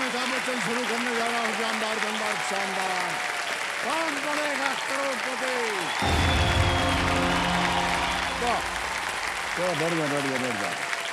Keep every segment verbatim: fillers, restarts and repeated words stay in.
अमिताभ बच्चन शुरू करने जा रहा हूँ जानदार दमदार शानदार कौन बनेगा करोड़पति। वाह, बढ़ गया बढ़ गया बढ़ गया।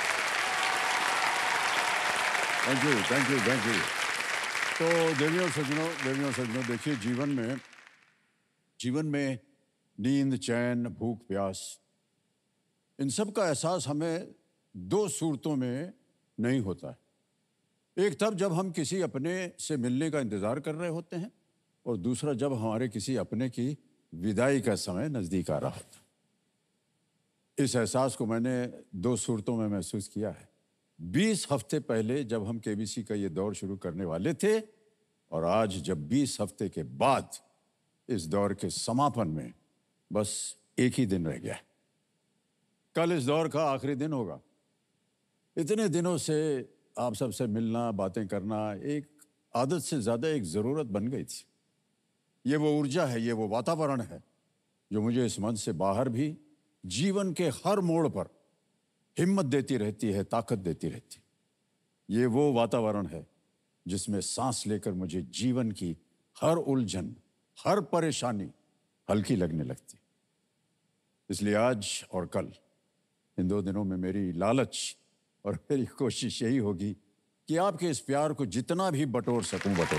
Thank you thank you thank you. तो देवियों सज्जनों देवियों सज्जनों देखिए, जीवन में जीवन में नींद, चैन, भूख, प्यास, इन सब का एहसास हमें दो सूरतों में नहीं होता है। एक तब जब हम किसी अपने से मिलने का इंतजार कर रहे होते हैं, और दूसरा जब हमारे किसी अपने की विदाई का समय नजदीक आ रहा होता है। इस एहसास को मैंने दो सूरतों में महसूस किया है। बीस हफ्ते पहले जब हम केबीसी का ये दौर शुरू करने वाले थे, और आज जब बीस हफ्ते के बाद इस दौर के समापन में बस एक ही दिन रह गया। कल इस दौर का आखिरी दिन होगा। इतने दिनों से आप सबसे मिलना, बातें करना एक आदत से ज्यादा एक जरूरत बन गई थी। ये वो ऊर्जा है, ये वो वातावरण है जो मुझे इस मंच से बाहर भी जीवन के हर मोड़ पर हिम्मत देती रहती है, ताकत देती रहती है। ये वो वातावरण है जिसमें सांस लेकर मुझे जीवन की हर उलझन, हर परेशानी हल्की लगने लगती। इसलिए आज और कल, इन दो दिनों में मेरी लालच और मेरी कोशिश यही होगी कि आपके इस प्यार को जितना भी बटोर सकूं बटोर।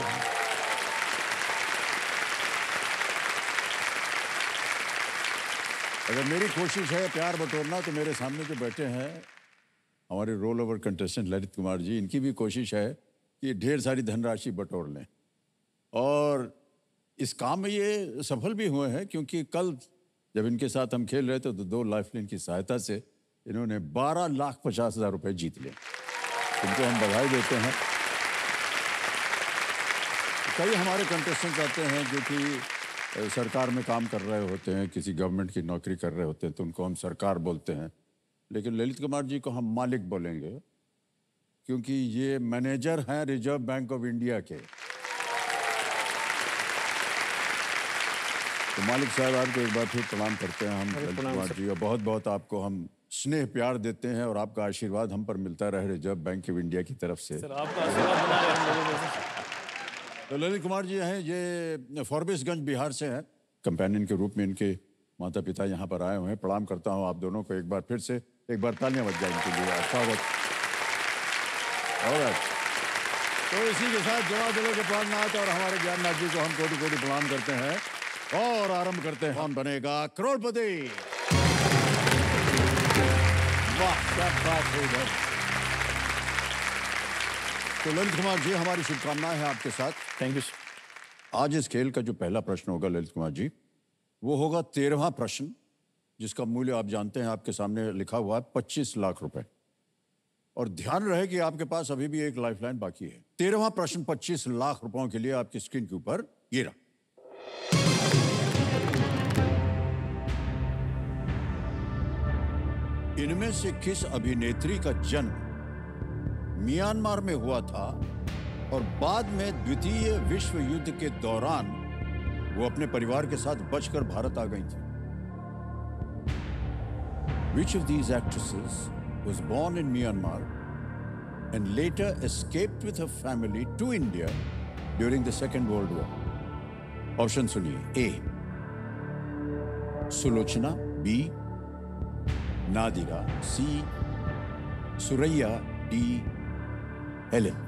अगर मेरी कोशिश है प्यार बटोरना, तो मेरे सामने जो बैठे हैं हमारे roll over contestant Lalit Kumar ji, इनकी भी कोशिश है कि ढेर सारी धनराशि बटोर लें। और इस काम में ये सफल भी हुए हैं, क्योंकि कल जब इनके साथ हम खेल रहे थे तो दो लाइफलाइन की सहायता से इन्होंने बारह लाख पचास हजार रुपए जीत लिए। इनको हम बधाई देते हैं। कई हमारे कंटेस्टेंट आते हैं जो कि सरकार में काम कर रहे होते हैं, किसी गवर्नमेंट की नौकरी कर रहे होते हैं, तो उनको हम सरकार बोलते हैं। लेकिन ललित कुमार जी को हम मालिक बोलेंगे, क्योंकि ये मैनेजर हैं रिजर्व बैंक ऑफ इंडिया के। तो मालिक साहब आपको एक बार फिर प्रणाम करते हैं हम ललित कुमार जी, और बहुत बहुत आपको हम स्नेह प्यार देते हैं, और आपका आशीर्वाद हम पर मिलता रहे रिजर्व बैंक ऑफ इंडिया की तरफ से। सर आपका आशीर्वाद बना रहे हम लोगों पे। तो ललित कुमार जी हैं, ये फॉरबिसगंज बिहार से हैं। कंपेनियन के रूप में इनके माता पिता यहाँ पर आए हुए हैं। प्रणाम करता हूँ आप दोनों को एक बार फिर से। एक बार तालियां बज जाए इनके लिए, स्वागत। और तो इसी के साथ जवाब दिलो के प्राणनाथ और हमारे ज्ञाननाथ जी को हम कोटि कोटि प्रणाम करते हैं और आरंभ करते हैं। कौन बनेगा करोड़पति। वाह, क्या बात है इधर। तो ललित कुमार जी, हमारी शुभकामनाएं हैं आपके साथ। Thank you. आज इस खेल का जो पहला प्रश्न होगा ललित कुमार जी, वो होगा तेरहवां प्रश्न, जिसका मूल्य आप जानते हैं, आपके सामने लिखा हुआ है पच्चीस लाख रुपए। और ध्यान रहे कि आपके पास अभी भी एक लाइफलाइन बाकी है। तेरहवां प्रश्न पच्चीस लाख रुपयों के लिए आपकी स्क्रीन के ऊपर ये रहा। इनमें से किस अभिनेत्री का जन्म म्यांमार में हुआ था और बाद में द्वितीय विश्व युद्ध के दौरान वो अपने परिवार के साथ बचकर भारत आ गई थी? Which of these actresses was born in Myanmar and later escaped with her family to India during the Second World War? Option सुनिए। A Sulochana, B Nadira, C Suraiya, D Helen.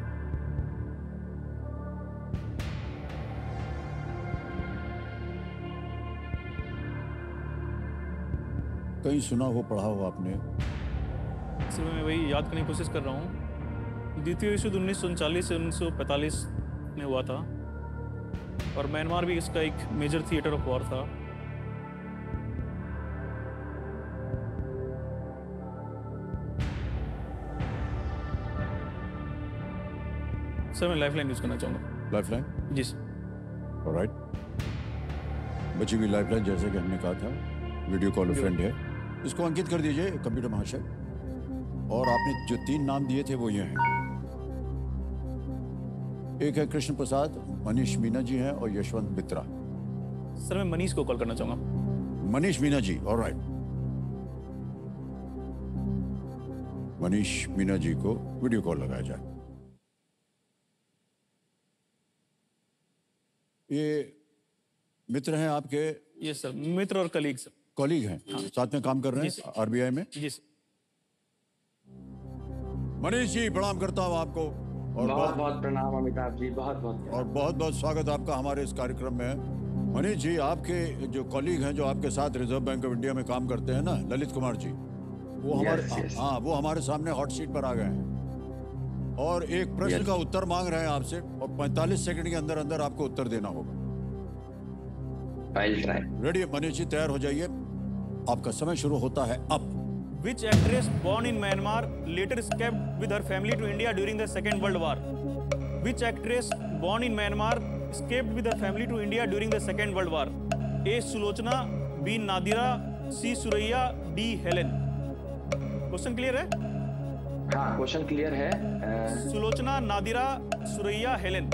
कहीं सुना हो, पढ़ा हो आपने? सर मैं वही याद करने की कोशिश कर रहा हूँ। द्वितीय विश्व युद्ध उन्नीस सौ उनचालीस से उन्नीस सौ पैंतालीस में हुआ था, और म्यांमार भी इसका एक मेजर थिएटर ऑफ वॉर था। सर मैं लाइफलाइन यूज करना चाहूँगा। लाइफलाइन? जी सर। ऑलराइट। बची हुई लाइफलाइन, जैसे कि हमने कहा था, वीडियो कॉल फ्रेंड है। इसको अंकित कर दीजिए कंप्यूटर महाशय। और आपने जो तीन नाम दिए थे वो ये हैं। एक है कृष्ण प्रसाद, मनीष मीना जी हैं, और यशवंत मित्रा। सर मैं मनीष को कॉल करना चाहूँगा। मनीष मीना जी, ऑलराइट। मनीष मीना जी को वीडियो कॉल लगाया जाए। ये मित्र हैं आपके? ये सर मित्र और कलीग सर। कॉलीग हैं, हाँ। साथ में काम कर रहे जी हैं आरबीआई में? जी सर। मनीष जी प्रणाम करता हूँ आपको और बहुत बहुत बहुत प्रणाम अमिताभ जी, बहुत बहुत और प्रणाम। बहुत बहुत स्वागत आपका हमारे इस कार्यक्रम में। मनीष जी, आपके जो कॉलीग हैं जो आपके साथ रिजर्व बैंक ऑफ इंडिया में काम करते हैं ना, ललित कुमार जी, वो हमारे Yes, yes. हाँ वो हमारे सामने हॉट सीट पर आ गए हैं और एक प्रश्न Yes. का उत्तर मांग रहे हैं आपसे और पैंतालीस सेकंड के अंदर अंदर आपको उत्तर देना होगा। I'll try. Ready Manish ji, तैयार हो जाइए, आपका समय शुरू होता है अब। Which actress born in Myanmar later escaped with her family to India during the Second World War? Which actress born in Myanmar escaped with her family to India during the Second World War? A. Sulochana, B. Nadira, C. Suraiya, D. Helen. Question clear है? हाँ, question clear है। अ, Sulochana, Nadira, Suraiya, Helen.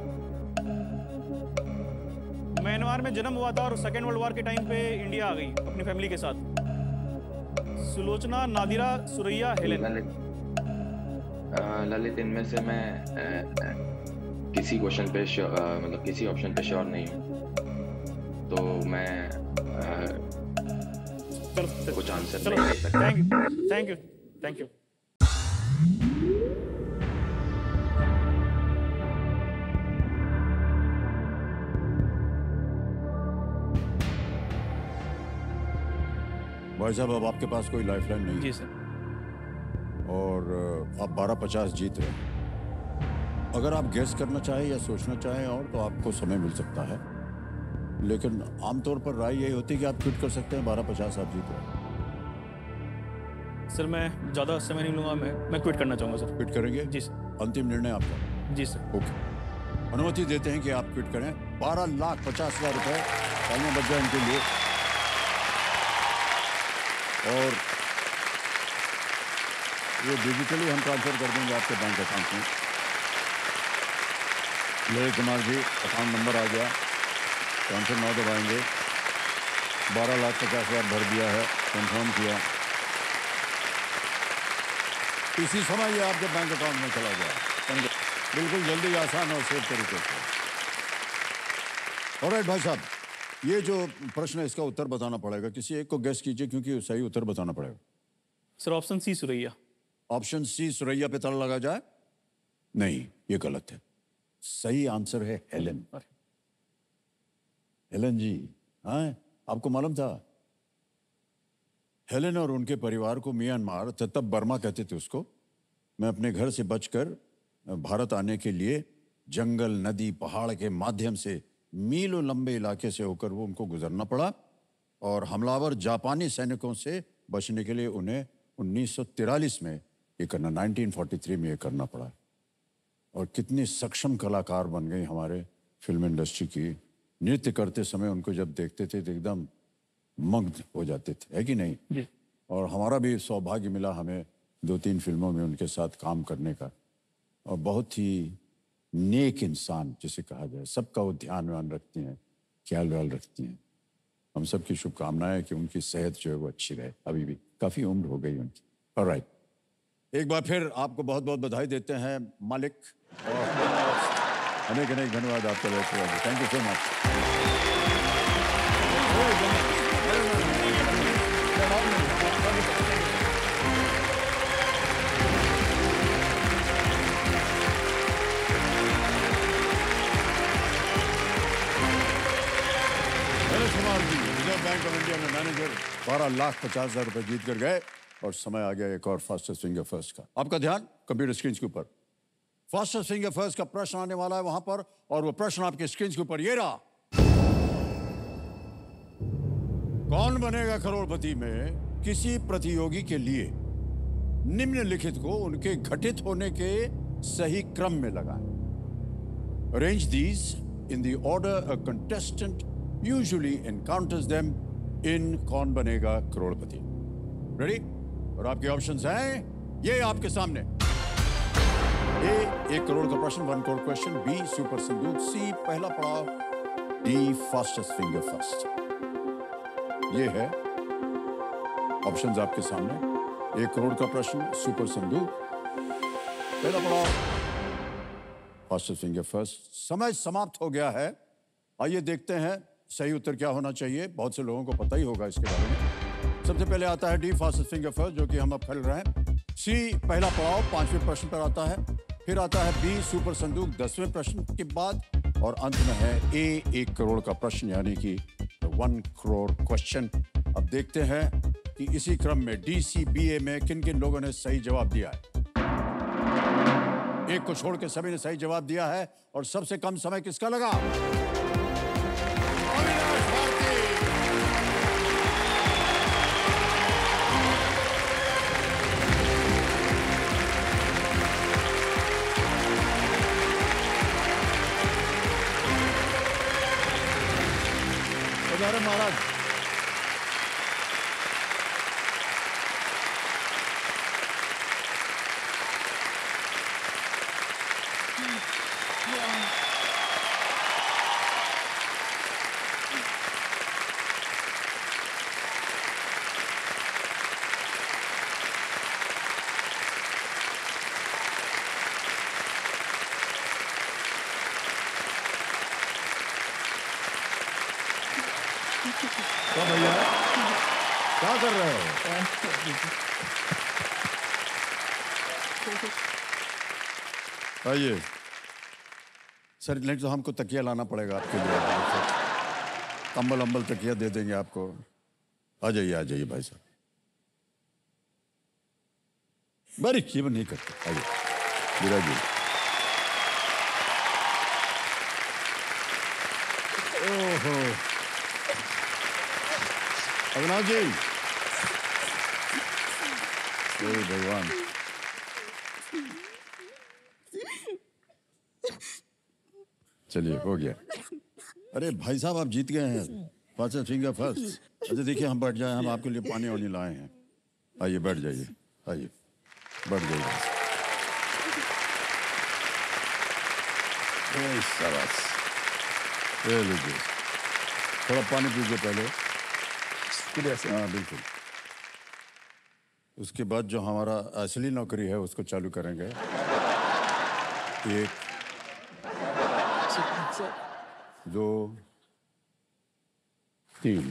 Myanmar में जन्म हुआ था और second world war के टाइम पे इंडिया आ गई अपनी फैमिली के साथ। सुलोचना, नादिरा, सुरैया, हेलेन। ललित अ, ललित इनमें से मैं अ, अ, किसी क्वेश्चन पे श्योर, अ, मतलब किसी ऑप्शन पे श्योर नहीं हूँ, तो मैं अ, चलो कुछ आंसर चलो, नहीं दे सकता। Thank you thank you thank you. भाई साहब, अब आपके पास कोई लाइफलाइन नहीं है जी सर। और अ, आप बारह पचास जीत रहे हैं। अगर आप गेस करना चाहें या सोचना चाहें और तो आपको समय मिल सकता है, लेकिन आमतौर पर राय यही होती है कि आप क्विट कर सकते हैं। बारह पचास आप जीत रहे हैं। सर मैं ज़्यादा समय नहीं लूँगा, मैं मैं क्विट करना चाहूँगा सर। क्विट करेंगे? जी सर। अंतिम निर्णय आपका? जी सर। ओके, अनुमति देते हैं कि आप क्विट करें। बारह लाख पचास हजार रुपए तालियां बज जाए इनके लिए। और ये डिजिटली हम ट्रांसफर कर देंगे आपके बैंक अकाउंट में। ललित कुमार जी, अकाउंट नंबर आ गया, टेंशन नौ दबाएंगे। बारह लाख पचास हजार भर दिया है, कंफर्म किया। इसी समय ये आपके बैंक अकाउंट में चला गया, बिल्कुल जल्दी, आसान और सेफ तरीके से। ऑलराइट भाई साहब, ये जो प्रश्न है इसका उत्तर बताना पड़ेगा। किसी एक को गेस कीजिए क्योंकि सही उत्तर बताना पड़ेगा। Sir option C Suraiya. Option C Suraiya पे ताला लगा जाए? नहीं, ये गलत है। सही आंसर है हेलेन। हेलेन जी, हाँ आपको मालूम था? हेलेन और उनके परिवार को म्यांमार, तब बर्मा कहते थे उसको, मैं अपने घर से बचकर भारत आने के लिए जंगल, नदी, पहाड़ के माध्यम से मीलों लंबे इलाके से होकर वो उनको गुजरना पड़ा और हमलावर जापानी सैनिकों से बचने के लिए उन्हें उन्नीस सौ तिरालीस में ये करना, उन्नीस सौ तैंतालीस में ये करना पड़ा। और कितनी सक्षम कलाकार बन गई हमारे फिल्म इंडस्ट्री की। नृत्य करते समय उनको जब देखते थे तो एकदम मग्न हो जाते थे, है कि नहीं? जी। और हमारा भी सौभाग्य मिला हमें दो तीन फिल्मों में उनके साथ काम करने का। और बहुत ही नेक इंसान जिसे कहा जाए, सबका वो ध्यान व्यान रखती हैं, ख्याल व्याल रखती हैं। हम सबकी शुभकामनाएं कि उनकी सेहत जो है वो अच्छी रहे। अभी भी काफ़ी उम्र हो गई उनकी। ऑलराइट, एक बार फिर आपको बहुत बहुत बधाई देते हैं मालिक, और अनेक अनेक धन्यवाद आपका। Thank you so much. Kumar ji, Reserve Bank of India में मैनेजर, बारह लाख पचास हजार रुपए जीत कर गए और समय आ गया एक और फास्टेस्ट फिंगर फर्स्ट का। आपका ध्यान कंप्यूटर स्क्रीन के ऊपर। फास्टेस्ट फिंगर फर्स्ट का प्रश्न आने वाला है वहां पर, और वो प्रश्न आपके स्क्रीन के ऊपर ये रहा। कौन बनेगा करोड़पति में किसी प्रतियोगी के लिए निम्नलिखित को उनके घटित होने के सही क्रम में लगाएं। Arrange these in the order uh contestant usually encounters them in कौन बनेगा करोड़पति। रेडी? और आपके ऑप्शंस हैं ये आपके सामने। ए, एक करोड़ का प्रश्न, one crore question. B, super संदूक। सी, पहला पड़ाव। D, fastest finger first. ये है ऑप्शंस आपके सामने। एक करोड़ का प्रश्न, सुपर संदूक, पहला पड़ाव, फास्टेस्ट फिंगर फर्स्ट। समय समाप्त हो गया है आइए देखते हैं सही उत्तर क्या होना चाहिए। बहुत से लोगों को पता ही होगा इसके बारे में। सबसे पहले आता है डी फास्टेस्ट फिंगर फर्स्ट, जो कि हम अब खेल रहे हैं। सी पहला पड़ाव पांचवें प्रश्न पर आता है। फिर आता है बी सुपर संदूक दसवें प्रश्न के बाद, और अंत में है ए एक करोड़ का प्रश्न, यानी कि वन करोड़ क्वेश्चन। अब देखते हैं कि इसी क्रम में डी सी बी ए में किन किन लोगों ने सही जवाब दिया है। एक को छोड़ के सभी ने सही जवाब दिया है, और सबसे कम समय किसका लगा? अविनाश भारती। अरे महाराज, क्या भैया क्या कर रहे हो? आइए सर, नहीं तो हमको तकिया लाना पड़ेगा आपके लिए। कंबल अम्बल तकिया दे देंगे आपको। आ जाइए आ जाइए भाई साहब, बड़ी कीमत नहीं करते। आइए विराजिए। ओहो अविनाश जी, हे भगवान। चलिए हो गया। अरे भाई साहब, आप जीत गए हैं फास्टेस्ट फिंगर फर्स्ट। अच्छा देखिए, हम बैठ जाए, हम आपके लिए पानी वानी लाए हैं। आइए बैठ जाइए, आइए बैठ जाइए। शाबाश, ये लीजिए, थोड़ा पानी पीजिए पहले। हाँ बिल्कुल। उसके बाद जो हमारा असली नौकरी है उसको चालू करेंगे। एक, दो, तीन।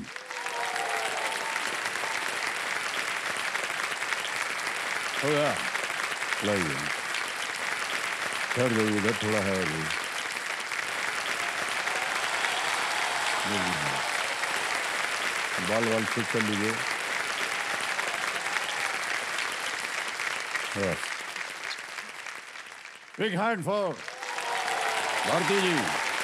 हो गया, लाइए। ठहर जाइए, इधर थोड़ा है अभी। बाल वाल ठीक कर लीजिए। Big hand for Bharti ji.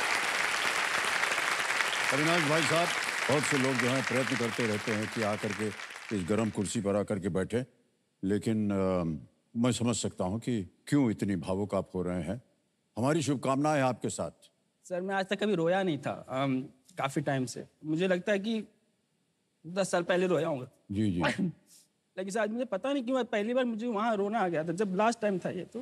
Avinash भाई साहब, बहुत से लोग जो हैं प्रयत्न करते रहते हैं कि आकर के इस गर्म कुर्सी पर आकर के बैठे, लेकिन आ, मैं समझ सकता हूं कि क्यों इतनी भावुक आप हो रहे हैं। हमारी शुभकामनाएं आपके साथ। सर मैं आज तक कभी रोया नहीं था, um, काफी टाइम से। मुझे लगता है कि दस साल पहले रोया होगा। जी जी। लेकिन सर आज मुझे पता नहीं क्यों पहली बार मुझे वहां रोना आ गया था, जब लास्ट टाइम था ये। तो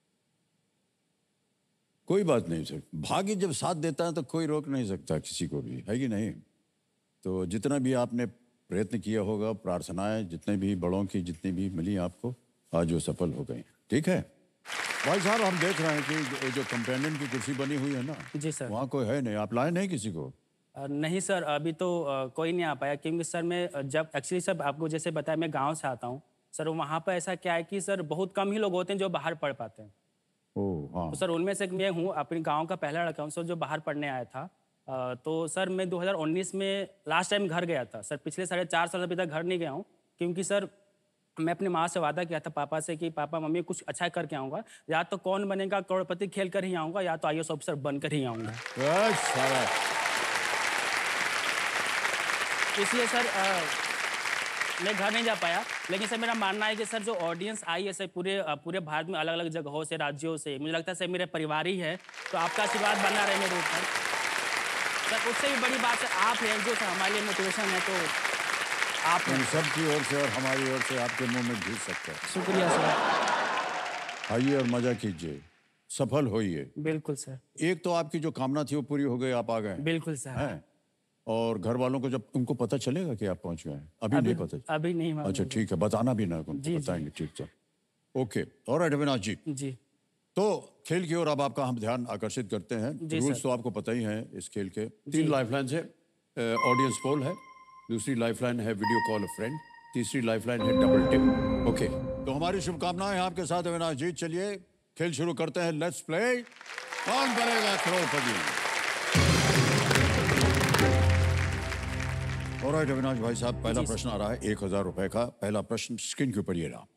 कोई बात नहीं सर, भाग्य जब साथ देता है तो कोई रोक नहीं सकता किसी को भी, है कि नहीं। तो जितना भी आपने प्रयत्न किया होगा, प्रार्थनाएं जितने भी बड़ों की जितनी भी मिली आपको, आज वो सफल हो गए। ठीक है भाई साहब, हम देख रहे हैं कि जो कंपेनियन की कुर्सी बनी हुई है ना, जी सर। वहाँ कोई है नहीं। आप लाए नहीं किसी को? अ, नहीं सर, अभी तो अ, कोई नहीं आ पाया, क्योंकि सर मैं अ, जब एक्चुअली सर आपको जैसे बताया, मैं गांव से आता हूँ सर। वहाँ पर ऐसा क्या है कि सर बहुत कम ही लोग होते हैं जो बाहर पढ़ पाते हैं। ओह हाँ। तो सर उनमें से मैं हूँ, अपने गांव का पहला लड़का हूँ सर जो बाहर पढ़ने आया था। अ, तो सर मैं दो हज़ार उन्नीस में लास्ट टाइम घर गया था सर। पिछले साढ़े चार साल अभी तक घर नहीं गया हूँ, क्योंकि सर मैं अपनी माँ से वादा किया था, पापा से, कि पापा मम्मी कुछ अच्छा करके आऊँगा। या तो कौन बनेगा करोड़पति खेल कर ही आऊँगा, या तो आई ए एस ऑफिसर बनकर ही आऊँगा। इसलिए सर आ, मैं घर नहीं जा पाया। लेकिन सर मेरा मानना है कि सर जो ऑडियंस आई है सर पूरे पूरे भारत में अलग अलग जगहों से, राज्यों से, मुझे लगता है सर मेरे परिवार ही है। तो आपका आशीर्वाद बना रहे मेरे ऊपर सर। उससे भी बड़ी बात है आप हैं, जो सर हमारे लिए मोटिवेशन है। तो आप इन सब की ओर से और हमारी ओर से आपके मुंह में घुस सकता है। शुक्रिया सर। आइए और मजा कीजिए, सफल होइए। बिल्कुल सर। एक तो आपकी जो कामना थी वो पूरी हो गई, आप आ गए। बिल्कुल सर। हैं? और घर वालों को जब उनको पता चलेगा कि आप पहुंच गए हैं? अभी, अभी नहीं पता? अभी नहीं मालूम। अच्छा ठीक है, बताना भी ना उनको, जी, बताएंगे। ठीक सर, ओके। और अविनाश जी, जी तो खेल की ओर अब आपका हम ध्यान आकर्षित करते हैं। जी रूल्स सर। तो आपको पता ही हैं इस खेल के। तीन लाइफलाइन है, ऑडियंस पोल है, दूसरी लाइफलाइन है वीडियो कॉल अ फ्रेंड, तीसरी लाइफलाइन है डबल टिप। ओके, तो हमारी शुभकामनाएं आपके साथ अविनाश जी। चलिए खेल शुरू करते हैं। Let's play. कौन बनेगा करोड़पति? ऑलराइट अविनाश भाई साहब, पहला प्रश्न आ रहा है एक हजार रुपए का। पहला प्रश्न स्क्रीन के ऊपर ये रहा।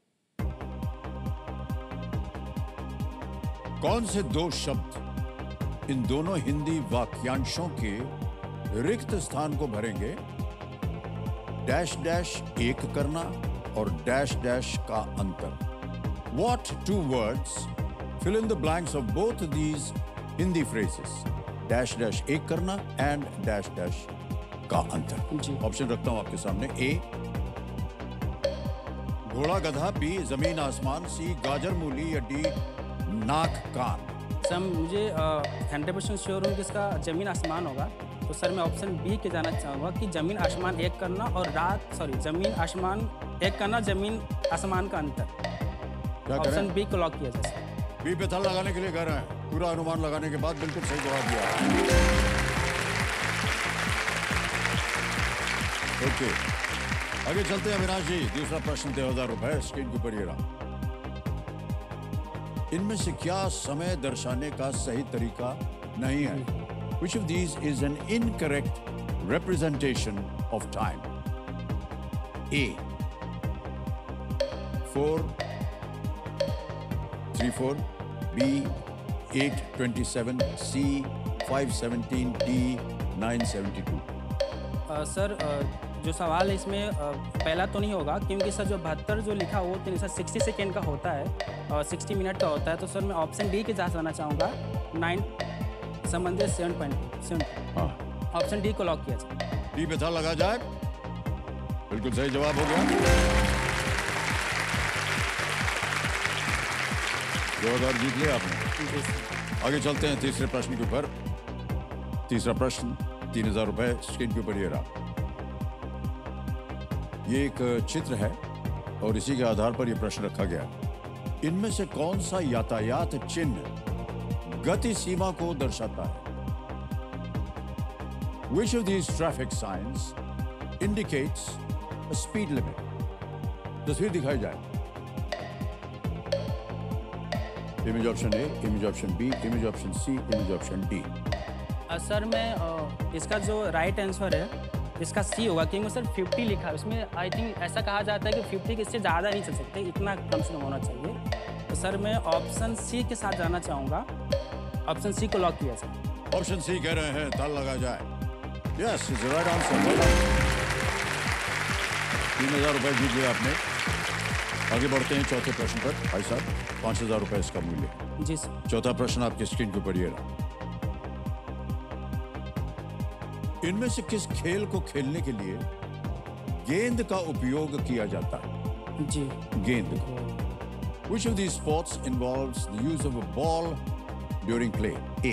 कौन से दो शब्द इन दोनों हिंदी वाक्यांशों के रिक्त स्थान को भरेंगे? डैश डैश एक करना और डैश डैश का अंतर। What two words fill in the blanks of both these Hindi phrases? Dash dash एक करना एंड डैश डैश का अंतर। ऑप्शन रखता हूं आपके सामने। ए घोड़ा गधा, बी जमीन आसमान, सी गाजर मूली, या डी नाक कान। सर मुझे हंड्रेड परसेंट श्योर हूँ कि इसका जमीन आसमान होगा, तो सर मैं ऑप्शन बी के जाना चाहूँगा कि जमीन आसमान एक करना और रात सॉरी जमीन आसमान एक करना, जमीन आसमान का अंतर। क्या करें? ऑप्शन बी को लॉक किया जाए। बी पे थल लगाने के लिए कह रहे हैं। पूरा अनुमान लगाने के बाद बिल्कुल सही जवाब दिया। ओके, आगे चलते हैं अविनाश जी। दूसरा प्रश्न दो हजार रुपए स्क्रीन के ऊपर ये रहा। इनमें से क्या समय दर्शाने का सही तरीका नहीं है? Which of these is an incorrect representation of time? A. Four, three four. B. Eight twenty-seven. C. Five seventeen. D. Nine seventy-two. अ, सर अ, जो सवाल है इसमें अ, पहला तो नहीं होगा, क्योंकि सर जो बहत्तर जो लिखा वो तो नहीं सर सिक्सटी सेकेंड का होता है और सिक्सटी मिनट का होता है। तो सर मैं ऑप्शन डी के साथ जाना चाहूँगा। नाइन संबंधित सेवन पॉइंट सेवन। हाँ, ऑप्शन डी को लॉक किया जाए। डी पे था लगा जाए। बिल्कुल सही जवाब हो गया। दो हजार जीत लिया आपने। जी सर। आगे चलते हैं तीसरे प्रश्न के ऊपर। तीसरा प्रश्न तीन हजार रुपए स्क्रीन के ऊपर ये रहा। ये एक चित्र है और इसी के आधार पर यह प्रश्न रखा गया। इनमें से कौन सा यातायात चिन्ह गति सीमा को दर्शाता है? Which of these traffic signs indicates a speed limit? तस्वीर दिखाई जाए। Image option A, image option B, image option C, image option D. अ, सर मैं अ, इसका जो राइट आंसर है इसका सी होगा, क्योंकि सर फिफ्टी लिखा है उसमें। आई थिंक ऐसा कहा जाता है कि फिफ्टी के इससे ज़्यादा नहीं चल सकते, इतना कम से कम होना चाहिए। तो सर मैं ऑप्शन सी के साथ जाना चाहूँगा। ऑप्शन सी को लॉक किया जाए। ऑप्शन सी कह रहे हैं ताल लगा जाए। Yes, is the right answer. तीन हजार रुपए जीत लिया आपने। आगे बढ़ते हैं चौथे प्रश्न पर। भाई साहब, पाँच हजार रुपए इसका मूल्य है। जी सर। चौथा प्रश्न आपके स्क्रीन के ऊपर ये रहा। इनमें से किस खेल को खेलने के लिए गेंद का उपयोग किया जाता है? जी। गेंद। Which of these sports involves the use of a ball during play? A.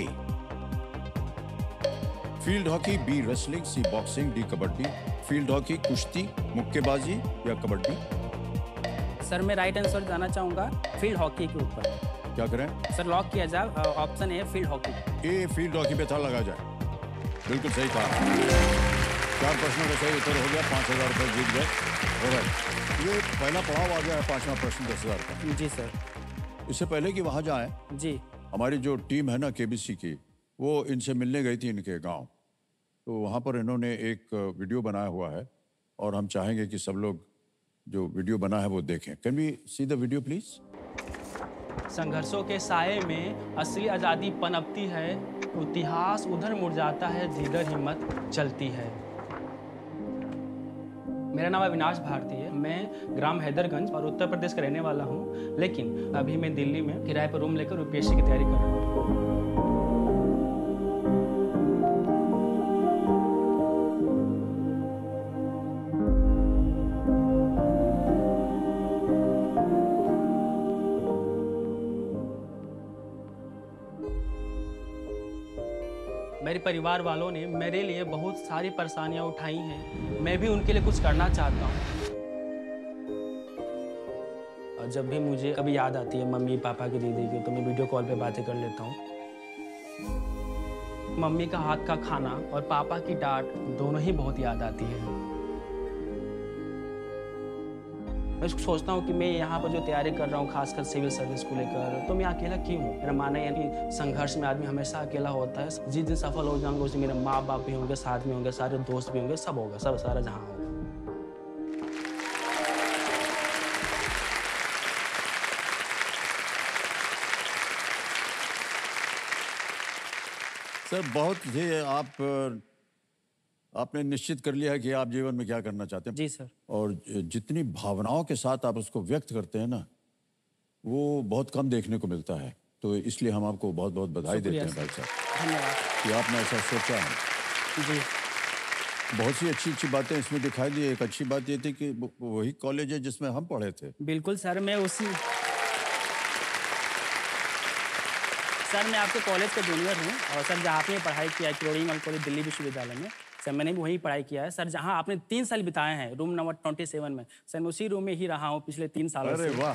Field hockey, B. Wrestling, C. Boxing, D. Kabaddi. Field hockey कुश्ती, मुक्केबाजी या कबड्डी? सर मैं राइट आंसर जाना चाहूँगा फील्ड हॉकी के ऊपर। क्या करें? सर लॉक किया जाए। Option A field hockey. A field hockey पे था लगा जाए। बिल्कुल सही कहा। चार प्रश्नों का सही उत्तर हो गया, पाँच हजार रुपये जीत गए। और ये पहला पड़ाव आ गया है पांचवा प्रश्न दस हजार का। जी सर। इससे पहले कि वहाँ जाएं, जी। हमारी जो टीम है ना केबीसी की, वो इनसे मिलने गई थी इनके गांव। तो वहाँ पर इन्होंने एक वीडियो बनाया हुआ है और हम चाहेंगे कि सब लोग जो वीडियो बना है वो देखें। Can we see the video please? संघर्षों के साये में असली आज़ादी पनपती है, इतिहास उधर मुड़ जाता है जिधर हिम्मत चलती है। मेरा नाम अविनाश भारती है। मैं ग्राम हैदरगंज और उत्तर प्रदेश का रहने वाला हूँ, लेकिन अभी मैं दिल्ली में किराए पर रूम लेकर यूपीएससी की तैयारी कर रहा हूँ। मेरे परिवार वालों ने मेरे लिए बहुत सारी परेशानियां उठाई हैं। मैं भी उनके लिए कुछ करना चाहता हूं। जब भी मुझे कभी याद आती है मम्मी पापा की दीदी की, तो मैं वीडियो कॉल पे बातें कर लेता हूँ। मम्मी का हाथ का खाना और पापा की डांट दोनों ही बहुत याद आती है। मैं सोचता हूँ कि मैं यहाँ पर जो तैयारी कर रहा हूँ, खासकर सिविल सर्विस को लेकर, तो मैं अकेला क्यों हूँ? मेरा मानना है कि संघर्ष में आदमी हमेशा अकेला होता है। जिस दिन सफल हो जाऊंगा उस दिन मेरे माँ बाप भी होंगे, साथ में होंगे, सारे दोस्त भी होंगे, सब होगा, सब सारा जहाँ होगा। सर बहुत ही आप आपने निश्चित कर लिया है कि आप जीवन में क्या करना चाहते हैं। जी सर। और जितनी भावनाओं के साथ आप उसको व्यक्त करते हैं ना, वो बहुत कम देखने को मिलता है। तो इसलिए हम आपको बहुत बहुत बधाई देते हैं भाई साहब, धन्यवाद कि आपने ऐसा सोचा है। जी। बहुत सी अच्छी अच्छी बातें इसमें दिखाई दी। एक अच्छी बात ये थी कि वो- वही कॉलेज है जिसमें हम पढ़े थे। बिल्कुल सर, मैं उसी सर मैं आपके कॉलेज का जूनियर हूँ, और सर जहाँ आपने पढ़ाई किया है किरोड़ी मल कॉलेज दिल्ली विश्वविद्यालय में, सर मैंने भी वहीं पढ़ाई किया है। सर जहाँ आपने तीन साल बिताए हैं रूम नंबर ट्वेंटी सेवन में, सर मैं उसी रूम में ही रहा हूँ पिछले तीन सालों अरे से। वाह।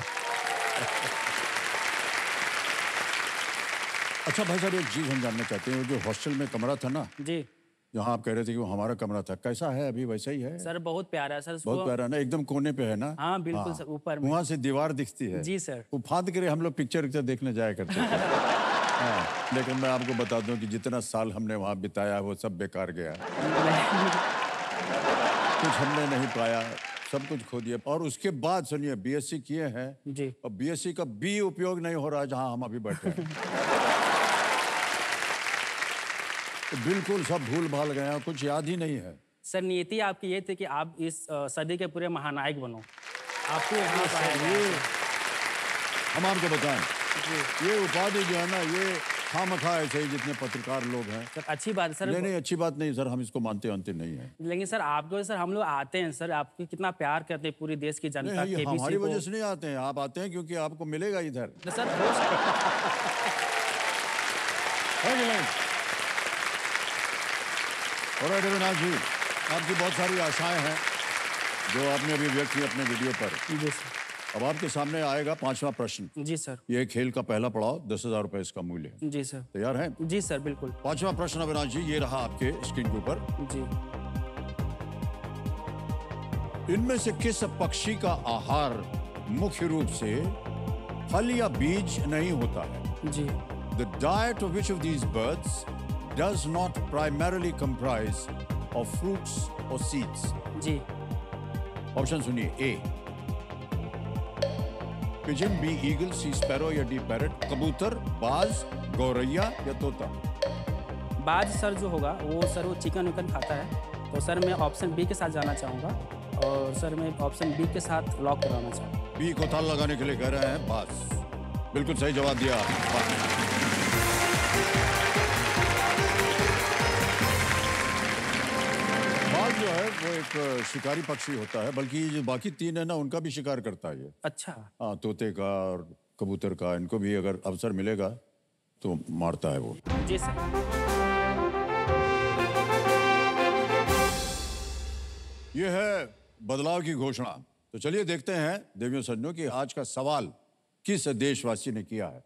अच्छा भाई साहब, एक चीज हम जानना चाहते हैं, वो जो हॉस्टल में कमरा था ना, जी जहाँ आप कह रहे थे कि वो हमारा कमरा था, कैसा है? अभी वैसा ही है? सर, बहुत प्यारा है सर। बहुत उसको- प्यारा ना, एकदम कोने पे है ना? हाँ बिल्कुल सर, ऊपर में। वहाँ से दीवार दिखती है। जी सर। वो फांद करे हम लोग पिक्चर पिक्चर देखने जाया करते थे। हाँ, लेकिन मैं आपको बता दूं कि जितना साल हमने वहाँ बिताया वो सब बेकार गया। कुछ हमने नहीं पाया, सब कुछ खो दिया। और उसके बाद सुनिए, बीएससी किए हैं जी। और बीएससी का बी उपयोग नहीं हो रहा है जहाँ हम अभी बैठे हैं। तो बिल्कुल सब भूल भाल गए हैं, कुछ याद ही नहीं है। सर नियति आपकी ये थी कि आप इस अ, सदी के पूरे महानायक बनो, आपको यहाँ पर आया ये गया है। हम आपको बताएं, जी ये उपाधि जो है ना, ये खामखा ऐसे ही जितने पत्रकार लोग हैं। सर, अच्छी बात है सर। नहीं नहीं, अच्छी बात नहीं सर, हम इसको मानते मानते नहीं है। लेकिन सर आपको, सर हम लोग आते हैं सर, आपकी कितना प्यार करते हैं पूरी देश की जनता, नहीं, ये केबीसी हमारी को। वजह से नहीं आते हैं, आप आते हैं क्योंकि आपको मिलेगा इधर। तो सर हो है कि नहीं? और अविनाश जी, आपकी बहुत सारी आशाएं हैं जो आपने अभी व्यक्त की अपने वीडियो पर। जी सर। अब आपके सामने आएगा पांचवा प्रश्न। जी सर। ये खेल का पहला पड़ाव, दस हजार रुपए इसका मूल्य है। जी सर। तैयार हैं? जी सर बिल्कुल। पांचवा प्रश्न अविनाश जी, ये रहा आपके स्क्रीन के ऊपर। जी। इनमें से किस पक्षी का आहार मुख्य रूप से फल या बीज नहीं होता है? जी। The diet of which of these birds does not primarily comprise of fruits or seeds? जी। ऑप्शन सुनिए। A pigeon, B eagle, C sparrow या डी पैरट। कबूतर, बाज, गौरैया या तोता? बाज सर जो होगा वो सर वो चिकन विकन खाता है, तो सर मैं ऑप्शन बी के साथ जाना चाहूँगा, और सर मैं ऑप्शन बी के साथ लॉक कराना चाहूँगा। बी को ताल लगाने के लिए कह रहे हैं बाज। बिल्कुल सही जवाब दिया। बाज जो है वो एक शिकारी पक्षी होता है, बल्कि जो बाकी तीन है ना, उनका भी शिकार करता है ये। अच्छा। हाँ, तोते का और कबूतर का, इनको भी अगर अवसर मिलेगा तो मारता है वो। जी सर। ये है बदलाव की घोषणा। तो चलिए देखते हैं देवियों सज्जनों कि आज का सवाल किस देशवासी ने किया है।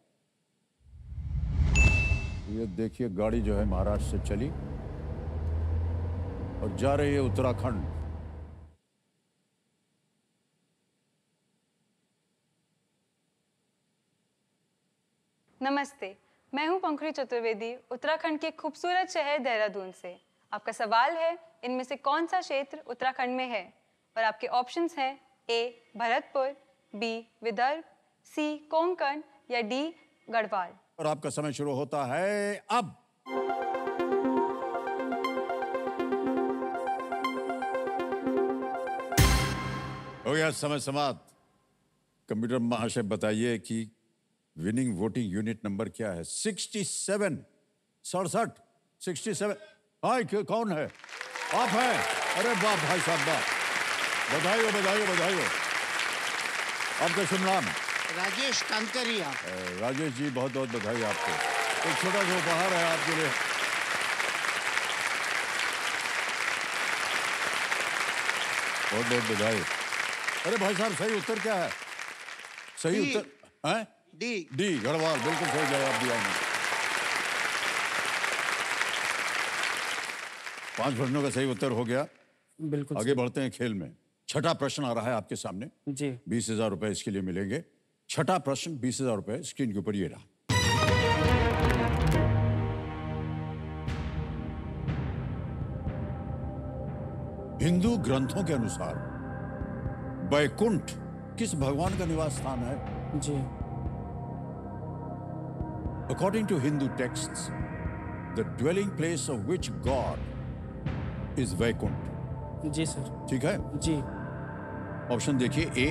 ये देखिए, गाड़ी जो है महाराष्ट्र से चली और जा रही है उत्तराखंड। नमस्ते, मैं हूं पंखुड़ी चतुर्वेदी, उत्तराखंड के खूबसूरत शहर देहरादून से। आपका सवाल है, इनमें से कौन सा क्षेत्र उत्तराखंड में है? और आपके ऑप्शंस हैं A Bharatpur, B Vidarbha, C Konkan या डी गढ़वाल। और आपका समय शुरू होता है अब। हो गया समय समाप्त। कंप्यूटर महाशय बताइए कि विनिंग वोटिंग यूनिट नंबर क्या है? सिक्सटी सेवन, सड़सठ, सिक्सटी सेवन। हाँ, क्यों, कौन है? आप हैं? अरे वाह भाई साहब, वाह, बधाई हो बधाई हो बधाई हो। आपका शुभ नाम? राजेश कांकरिया। अ, राजेश जी, बहुत बहुत बधाई आपको। एक छोटा सा उपहार है आपके लिए। बहुत बहुत बधाई। अरे भाई साहब, सही उत्तर क्या है? सही डी। उत्तर है डी। डी गढ़वाल, बिल्कुल सही जवाब दिया उन्होंने। पांच प्रश्नों का सही उत्तर हो गया। बिल्कुल आगे बढ़ते हैं खेल में। छठा प्रश्न आ रहा है आपके सामने। जी बीस हजार रुपए इसके लिए मिलेंगे। छठा प्रश्न, बीस हजार रुपए स्क्रीन के ऊपर ये रहा। हिंदू ग्रंथों के अनुसार बैकुंठ किस भगवान का निवास स्थान है? जी According to Hindu texts, the dwelling place of which god is Vaikunt? जी सर ठीक है, जी ऑप्शन देखिए। A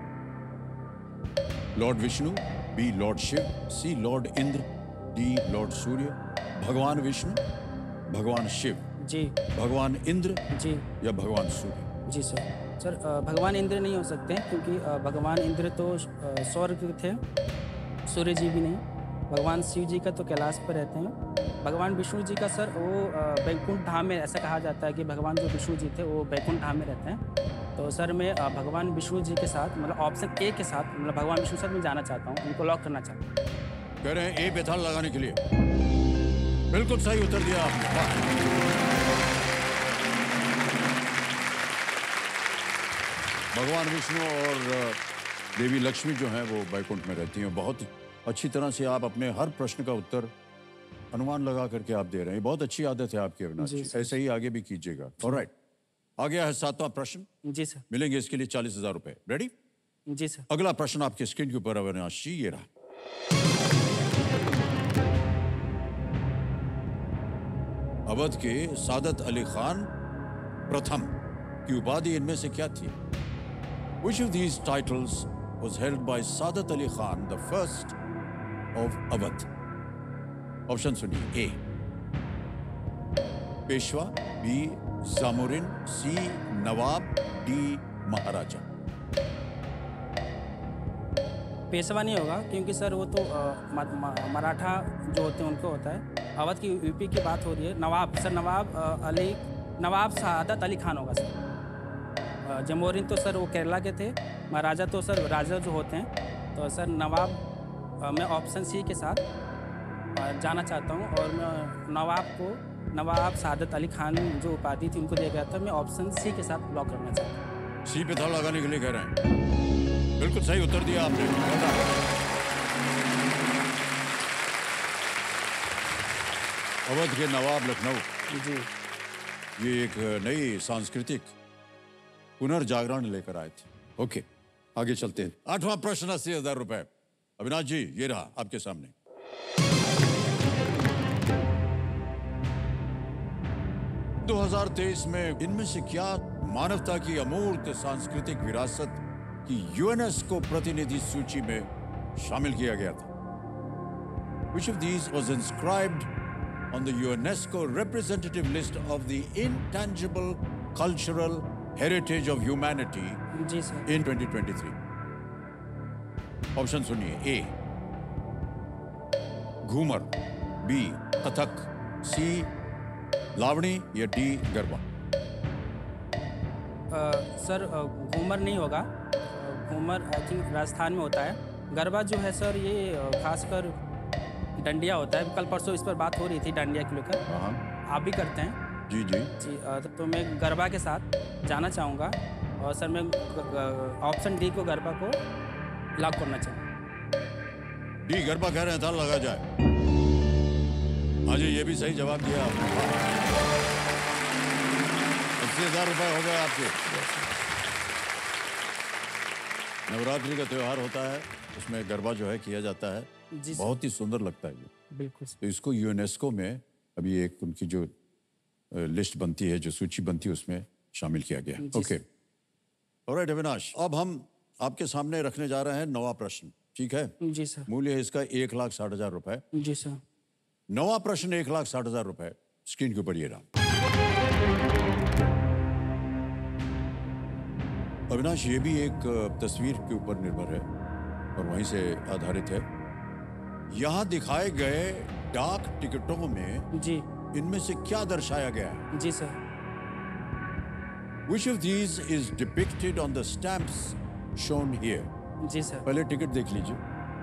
lord Vishnu, B lord Shiv, C lord Indra, D lord Surya. भगवान विष्णु, भगवान शिव, जी भगवान इंद्र जी या भगवान सूर्य? जी सर सर अ, भगवान इंद्र नहीं हो सकते क्योंकि अ, भगवान इंद्र तो अ, स्वर्ग थे, सूर्य जी भी नहीं। भगवान शिव जी का तो कैलाश पर रहते हैं। भगवान विष्णु जी का सर वो अ, बैकुंठ धाम में, ऐसा कहा जाता है कि भगवान जो विष्णु जी थे वो बैकुंठ धाम में रहते हैं। तो सर मैं अ, भगवान विष्णु जी के साथ, मतलब ऑप्शन ए के साथ, मतलब भगवान विष्णु के साथ मैं जाना चाहता हूँ, उनको लॉक करना चाहता हूँ। कह रहे हैं ए पे ताला लगाने के लिए। बिल्कुल सही उत्तर दिया आपने। वाह। भगवान विष्णु और देवी लक्ष्मी जो हैं वो बैकुंठ में रहती हैं। बहुत अच्छी तरह से आप अपने हर प्रश्न का उत्तर अनुमान लगा करके आप दे रहे हैं। बहुत अच्छी आदत है आपकी अविनाश जी, ऐसे ही आगे भी कीजिएगा। ऑलराइट, आ गया है सातवां प्रश्न। जी सर मिलेंगे इसके लिए चालीस हजार रुपए। रेडी? जी सर अगला प्रश्न आपके स्क्रीन के ऊपर अविनाश जी ये रहा। अवध के सादत अली खान प्रथम की उपाधि इनमें से क्या थी? Which of these titles was held by Sadat Ali Khan, the first of Awadh? Option सुनिए। A Peshwa, B Zamorin, C Nawab, D Maharaja. Peshwa नहीं होगा क्योंकि सर वो तो अ, म- म- मराठा जो होते हैं उनको होता है। अवध की यूपी की बात हो रही है। नवाब सर नवाब अ, अली नवाब सादत अली खान होगा सर। अ, जमोरिन तो सर वो केरला के थे। महाराजा तो सर राजा जो होते हैं। तो सर नवाब अ, मैं ऑप्शन सी के साथ अ, जाना चाहता हूँ और मैं नवाब को, नवाब सादत अली खान जो उपाधि थी उनको दिया गया था, मैं ऑप्शन सी के साथ लॉक करना चाहता हूँ। सी पे ताला लगाने के लिए कह रहे हैं। बिल्कुल सही उत्तर दिया आपने। अवध के नवाब लखनऊ जी ये एक नई सांस्कृतिक पुनर्जागरण लेकर आए थे। ओके, आगे चलते हैं। आठवां प्रश्न, अस्सी हजार रुपए। अविनाश जी ये रहा आपके सामने। दो हज़ार तेईस में इनमें से क्या मानवता की अमूर्त सांस्कृतिक विरासत की यूनेस्को प्रतिनिधि सूची में शामिल किया गया था? Which of these was inscribed on the UNESCO representative list of the intangible cultural heritage of humanity जी sir in twenty twenty-three? Option सुनिए। A Ghoomar, B Kathak, C Lavani या डी गरबा? अ, सर अ, घूमर नहीं होगा। अ, घूमर आई थिंक राजस्थान में होता है। गरबा जो है सर ये अ, खासकर डंडिया होता है। कल परसों इस पर बात हो रही थी डंडिया को लेकर। हाँ आप भी करते हैं जी जी। जी। अ, तो मैं गरबा के साथ जाना चाहूँगा और सर मैं ऑप्शन डी को गरबा को लॉक करना चाहूँगा। डी गरबा कह रहे हैं, ताला लगा जाए। हाँ जी, ये भी सही जवाब दिया आपने। अस्सी हजार रुपए हो गए आपके। नवरात्रि का त्योहार होता है, उसमें गरबा जो है किया जाता है। जी सर बहुत ही सुंदर लगता है ये। बिल्कुल सर। तो इसको यूनेस्को में अभी एक उनकी जो अ, लिस्ट बनती है, जो सूची बनती है, उसमें शामिल किया गया। जी ओके, ऑलराइट अविनाश, अब हम आपके सामने रखने जा रहे हैं नवा प्रश्न। ठीक है? जी सर मूल्य है इसका एक लाख साठ हजार रुपए। जी सर नवा प्रश्न एक लाख साठ हजार रुपए। स्क्रीन के ऊपर ये रहा। अविनाश, ये भी एक अ, तस्वीर के ऊपर निर्भर है और वहीं से आधारित है। यहाँ दिखाए गए डाक टिकटों में जी इनमें से क्या दर्शाया गया है? जी sir Which of these is depicted on the stamps shown here? जी सर। पहले टिकट देख लीजिए।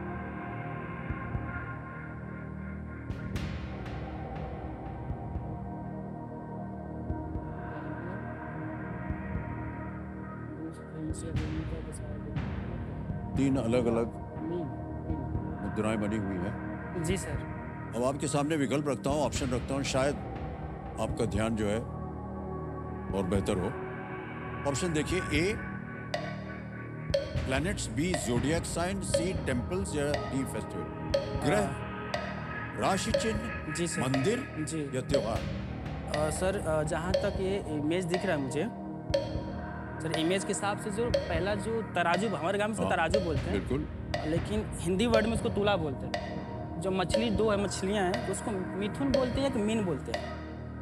तीन अलग अलग मुद्राएं बनी हुई हैं। जी सर। अब आपके सामने विकल्प रखता हूँ, ऑप्शन रखता हूँ, शायद आपका ध्यान जो है और बेहतर हो। ऑप्शन देखिए, A planets, B zodiac sign, C temples या डी फेस्टिवल। ग्रह, राशि चिन्ह, जी सर। मंदिर जी। या त्योहार। अ, सर अ, जहाँ तक ये इमेज दिख रहा है मुझे, सर इमेज के हिसाब से जो पहला जो तराजू, हमारे गाँव में इसको हाँ, तराजू बोलते हैं, बिल्कुल। लेकिन हिंदी वर्ड में उसको तुला बोलते हैं। जो मछली दो है, मछलियाँ हैं, उसको मिथुन बोलते हैं या कि मीन बोलते हैं।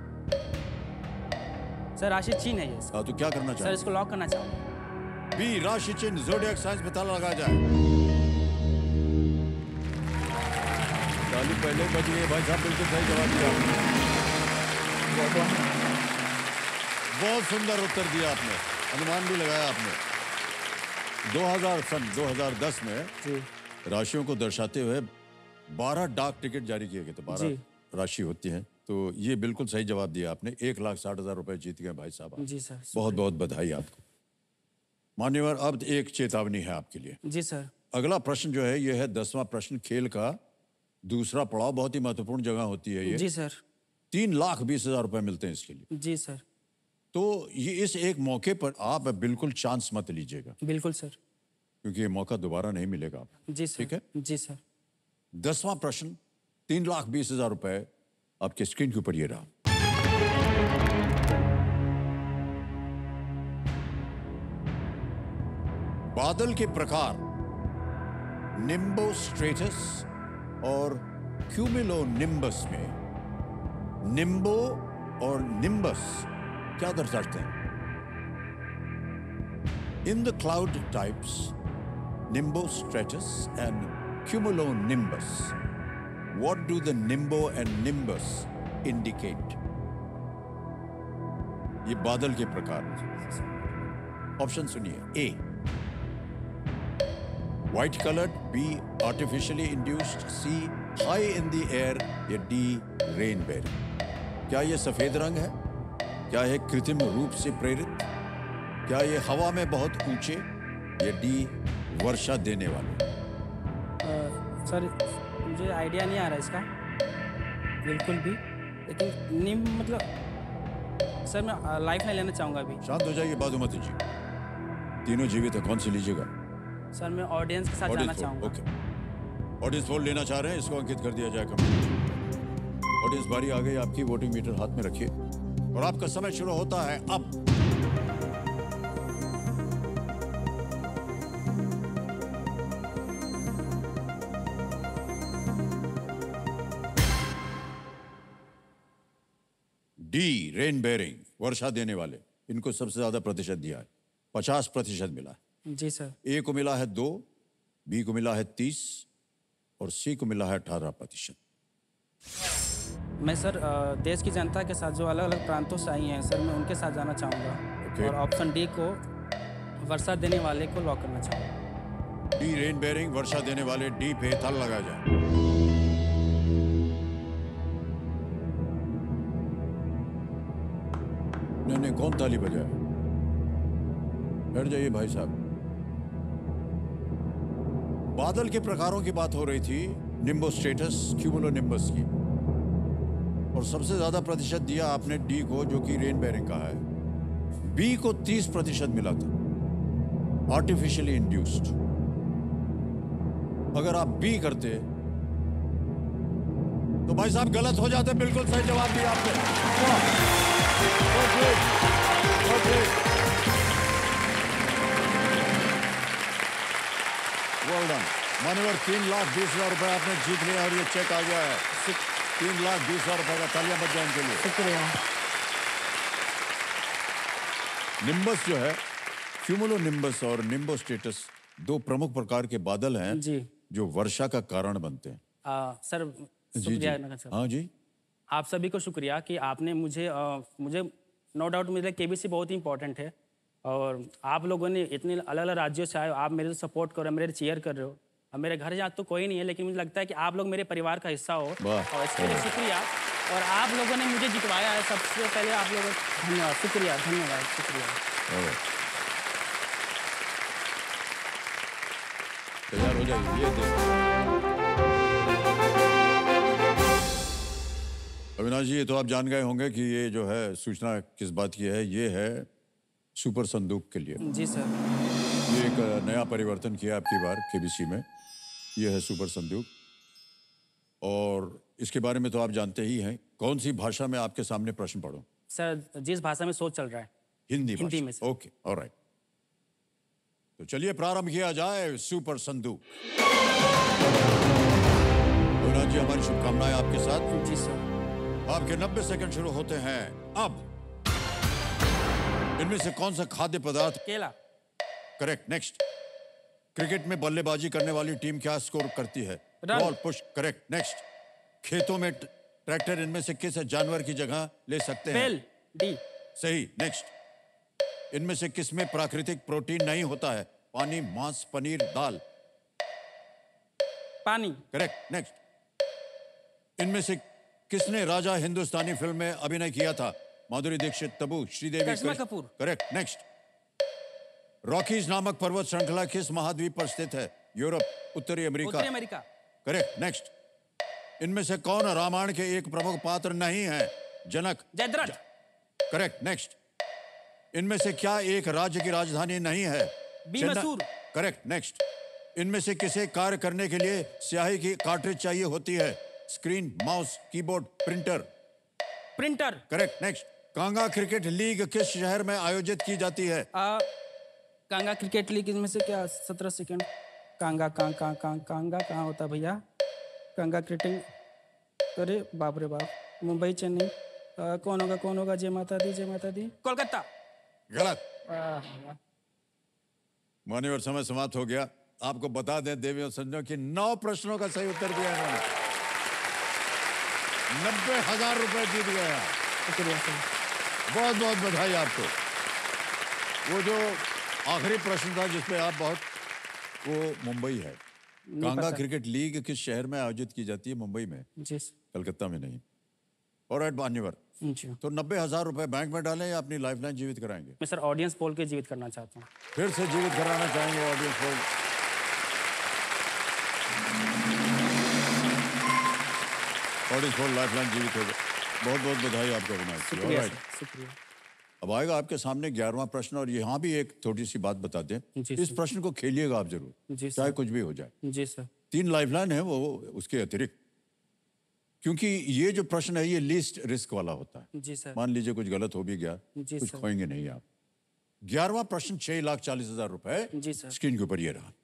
सर राशि चिन्ह है ये इसका। हाँ, तो क्या करना सर चाहिए? इसको लॉक करना चाहूँगा। बी राशि चिन्ह ज़ोडिएक साइंस में ताला लगाया जाए। ताली पहले बज गई भाई साहब, बिल्कुल सही जवाब दिया आपने। बहुत सुंदर उत्तर दिया आपने, अनुमान भी लगाया आपने। दो हज़ार सन दो हज़ार दस में जी। राशियों को दर्शाते हुए बारह डाक टिकट जारी किए गए थे। बारह जी। राशि होती हैं, तो ये बिल्कुल सही जवाब दिया आपने। एक लाख साठ हजार रुपए जीत गए भाई साहब आप। जी सर। बहुत बहुत बधाई आपको। मान्यवर, अब एक चेतावनी है आपके लिए। जी सर। अगला प्रश्न जो है, ये है दसवां प्रश्न खेल का दूसरा पड़ाव। बहुत ही महत्वपूर्ण जगह होती है ये। जी सर। तीन लाख बीस हजार रुपए मिलते हैं इसके लिए। जी सर। तो ये इस एक मौके पर आप बिल्कुल चांस मत लीजिएगा, बिल्कुल सर। क्योंकि ये मौका दोबारा नहीं मिलेगा आपको। जी सर। ठीक है? जी सर। दसवां प्रश्न, तीन लाख बीस हजार रुपए आपके स्क्रीन के ऊपर ये रहा। बादल के प्रकार निम्बोस्ट्रेटस और क्यूमुलोनिम्बस में निम्बो और निम्बस क्या दर्शाते हैं? In the cloud types nimbostratus and cumulonimbus, what do the nimbo and nimbus indicate? ये बादल के प्रकार। ऑप्शन सुनिए, A white coloured, B artificially induced, C high in the air या डी रेन बेयरिंग। क्या ये सफेद रंग है? क्या ये कृत्रिम रूप से प्रेरित? क्या ये हवा में बहुत ऊंचे या डी वर्षा देने वाले? सर मुझे आइडिया नहीं आ रहा इसका बिल्कुल भी, लेकिन निम मतलब सर मैं लाइफ नहीं लेना चाहूँगा अभी। शांत हो जाइए, बादुमती जी। तीनों जीवित है, कौन सी लीजिएगा? सर मैं ऑडियंस के साथ जाना ऑडियंस चाहूँगा। ओके, ऑडियंस वोट लेना चाह रहे हैं, इसको अंकित कर दिया जाए कमेंट। ऑडियंस बारी आ गई आपकी, वोटिंग मीटर हाथ में रखिए और आपका समय शुरू होता है अब। डी रेन बेयरिंग, वर्षा देने वाले, इनको सबसे ज्यादा प्रतिशत दिया है, पचास प्रतिशत मिला है। जी सर। ए को मिला है दो, बी को मिला है तीस और सी को मिला है अठारह प्रतिशत। मैं सर अ, देश की जनता के साथ जो अलग अलग प्रांतों से आई हैं सर, मैं उनके साथ जाना चाहूँगा। Okay. और ऑप्शन डी को वर्षा देने वाले को लॉक करना चाहूँगा। डी रेन बेयरिंग, वर्षा देने वाले, डी पे ताला लगाया जाए। नहीं नहीं, कौन ताली बजाए? बैठ जाइए भाई साहब। बादल के प्रकारों की बात हो रही थी, निम्बोस्ट्रेटस, क्यूमुलोनिम्बस की, और सबसे ज्यादा प्रतिशत दिया आपने डी को, जो कि रेन बेयरिंग का है। बी को तीस प्रतिशत मिला था, आर्टिफिशियली इंड्यूस्ड। अगर आप बी करते तो भाई साहब गलत हो जाते। बिल्कुल सही जवाब दिया आपने। Okay. Okay. Well done. मान्यवर, तीन लाख बीस हजार रुपए आपने जीत लिया और ये चेक आ गया है। तीन लाख बीस हजार रुपए का, तालियां बज जाए इनके लिए। शुक्रिया। निम्बस जो है, क्यूमुलोनिम्बस और निम्बोस्ट्रेटस, दो प्रमुख प्रकार के बादल हैं जी। जो वर्षा का कारण बनते हैं। आ, सर जी जी, शुक्रिया नगर सर। हाँ जी। आप सभी को शुक्रिया कि आपने मुझे आ, मुझे नो डाउट मुझे केबीसी बहुत ही इंपॉर्टेंट है और आप लोगों ने इतने अलग अलग राज्यों से आए हो, आप मेरे सपोर्ट कर रहे हो, मेरे चीयर कर रहे हो। अब मेरे घर यहाँ तो कोई नहीं है, लेकिन मुझे लगता है कि आप लोग मेरे परिवार का हिस्सा हो, वाह। और इसके लिए शुक्रिया। और आप लोगों ने मुझे जितवाया है, सबसे पहले आप लोगों को धन्यवाद, शुक्रिया, धन्यवाद, शुक्रिया। Alright. तैयार हो जाइए, ये देखो। अविनाश जी, ये तो आप जान गए होंगे कि ये जो है सूचना किस बात की है। ये है सुपर संदूक के लिए। जी सर। ये एक नया परिवर्तन किया आपकी बार केबीसी में। ये है सुपर संदूक, और इसके बारे में तो आप जानते ही हैं। कौन सी भाषा में आपके सामने प्रश्न पढ़ूं? सर, जिस भाषा में सोच चल रहा है। हिंदी हिंदी भाषा। में सर। Okay, alright. तो चलिए प्रारंभ किया जाए सुपर संदूक। अविनाश जी, हमारी शुभकामनाएं आपके साथ। जी सर। आपके नब्बे सेकंड शुरू होते हैं अब। इनमें से कौन सा खाद्य पदार्थ? केला। Correct, next. क्रिकेट में बल्लेबाजी करने वाली टीम क्या स्कोर करती है? Run. Ball push. Correct, next. खेतों में ट- ट्रैक्टर इनमें से किस जानवर की जगह ले सकते हैं? बैल। डी। सही, नेक्स्ट। इनमें से किस में प्राकृतिक प्रोटीन नहीं होता है? पानी, मांस, पनीर, दाल। पानी। Correct, next. इनमें से किसने राजा हिंदुस्तानी फिल्म में अभिनय किया था? Madhuri Dixit, Tabu, Sridevi, Karisma Karisma- Kapoor. Correct, next. Rockies नामक पर्वत श्रृंखला किस महाद्वीप पर स्थित है? यूरोप, उत्तरी अमेरिका। उत्तरी अमेरिका। Correct, next. इनमें से कौन रामायण के एक प्रमुख पात्र नहीं है? जनक। जयद्रथ। Correct, next. इनमें से क्या एक राज्य की राजधानी नहीं है? बीमसूर। चेन्नई। Correct, next. इनमें से किसे कार्य करने के लिए स्याही की कार्ट्रिज चाहिए होती है? Screen, mouse, keyboard, printer. Printer. Correct, next. कांगा क्रिकेट लीग किस शहर में आयोजित की जाती है? आ, कांगा क्रिकेट लीग में से क्या सत्रह सेकंड कांगा कां कां कां कांगा कहाँ होता है भैया? कांगा क्रिकेट, अरे बाप रे बाप, मुंबई, चेन्नई, आ, कौन होगा कौन होगा? जय माता दी, जय माता दी, कोलकाता। गलत। आ, मान्यवर, समय समाप्त हो गया। आपको बता दें देवी और संजय की नौ प्रश्नों का सही उत्तर दिया इन्होंने। नब्बे हजार रुपए जीत गए आप। शुक्रिया सर। बहुत बहुत बधाई आपको। वो जो आखिरी प्रश्न था जिसपे आप बहुत, वो मुंबई है। कांगा पता। क्रिकेट लीग किस शहर में आयोजित की जाती है? मुंबई में, जी सर। कलकत्ता में नहीं। ऑलराइट मान्यवर, जी। तो नब्बे हजार रुपए बैंक में डालें या अपनी लाइफलाइन जीवित कराएंगे? मैं सर ऑडियंस पोल के जीवित करना चाहता हूँ। फिर से जीवित कराना चाहेंगे ऑडियंस को? ऑडियंस पोल लाइफलाइन जीवित हो गया। बहुत बहुत बधाई आपको अविनाश जी। शुक्रिया ऑलराइट। सर, शुक्रिया। अब आएगा आपके सामने ग्यारहवां प्रश्न, और यहाँ भी एक छोटी सी बात बता दें। जी इस सर। प्रश्न को खेलिएगा आप जरूर, जी चाहे सर। कुछ भी हो जाए। जी सर। तीन लाइफलाइन है वो उसके अतिरिक्त, क्योंकि ये जो प्रश्न है ये लीस्ट रिस्क वाला होता है। जी सर। मान लीजिए कुछ गलत हो भी गया, जी कुछ सर। खोएंगे नहीं आप। ग्यारहवां प्रश्न छह लाख चालीस हजार रुपए जी सर। स्क्रीन के ऊपर ये रहा।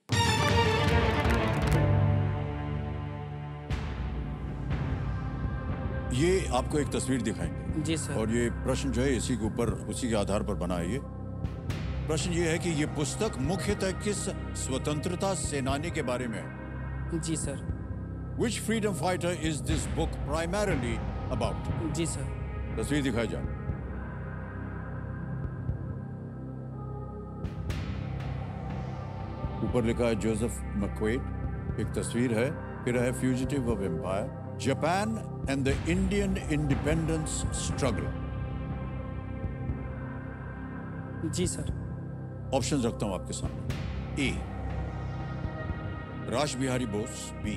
ये आपको एक तस्वीर दिखाएंगे, जी सर। और ये प्रश्न जो है इसी के ऊपर, उसी के आधार पर बना है ये प्रश्न। ये है कि ये पुस्तक मुख्यतः किस स्वतंत्रता सेनानी के बारे में है? जी sir. Which freedom fighter is this book primarily about? जी सर। तस्वीर दिखाई जाए। ऊपर लिखा है जोसेफ मक्वेड, एक तस्वीर है, फिर है fugitive of empire, Japan and the Indian independence struggle. जी सर। ऑप्शन रखता हूं आपके सामने। A Ras Bihari Bose, B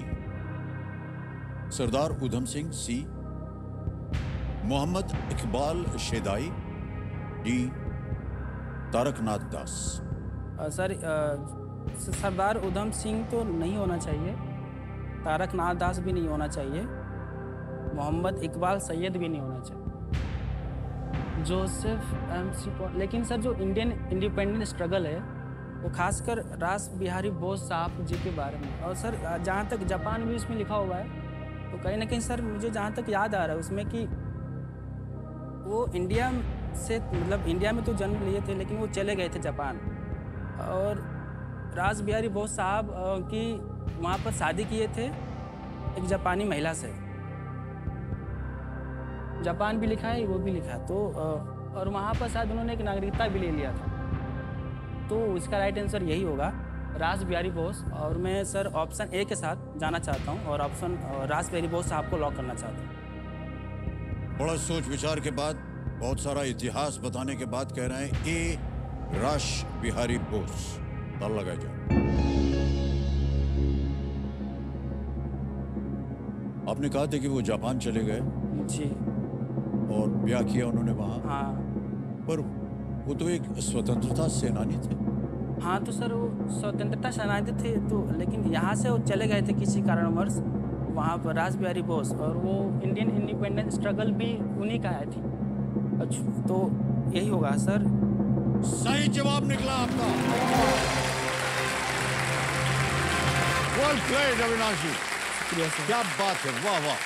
Sardar Udham Singh, C Mohammad Iqbal Shedai, D Taraknath Das. अ, सर अ, स- सरदार उधम सिंह तो नहीं होना चाहिए, तारकनाथ दास भी नहीं होना चाहिए, मोहम्मद इकबाल सैयद भी नहीं होना चाहिए, जोसेफ एम सी पॉल। लेकिन सर जो इंडियन इंडिपेंडेंट स्ट्रगल है वो खासकर रास बिहारी बोस साहब जी के बारे में। और सर अ, जहाँ तक जापान भी उसमें लिखा हुआ है, तो कहीं ना कहीं सर मुझे जहाँ तक याद आ रहा है उसमें कि वो इंडिया से, मतलब इंडिया में तो जन्म लिए थे लेकिन वो चले गए थे जापान, और रास बिहारी बोस साहब अ, की वहाँ पर शादी किए थे एक जापानी महिला से। जापान भी लिखा है, वो भी लिखा है, तो अ, और वहाँ पर शायद उन्होंने एक नागरिकता भी ले लिया था। तो इसका राइट आंसर यही होगा, रास बिहारी बोस। और मैं सर ऑप्शन ए के साथ जाना चाहता हूँ और ऑप्शन रास बिहारी बोस साहब को लॉक करना चाहता हूँ। बड़ा सोच विचार के बाद, बहुत सारा इतिहास बताने के बाद कह रहे हैं ए रास बिहारी बोस। ताल लगाया जाए। आपने कहा था कि वो जापान चले गए जी और ब्याह किया उन्होंने वहां, हाँ पर वो तो एक स्वतंत्रता सेनानी थे। हाँ, तो सर वो स्वतंत्रता सेनानी थे, तो लेकिन यहाँ से वो चले गए थे किसी कारणवश वहाँ पर, रास बिहारी बोस, और वो इंडियन इंडिपेंडेंस स्ट्रगल भी उन्हीं का है थी। अच्छा, तो यही होगा सर। सही जवाब निकला आपका। वेल प्लेड अविनाश जी, क्या बात है, वाह वाह।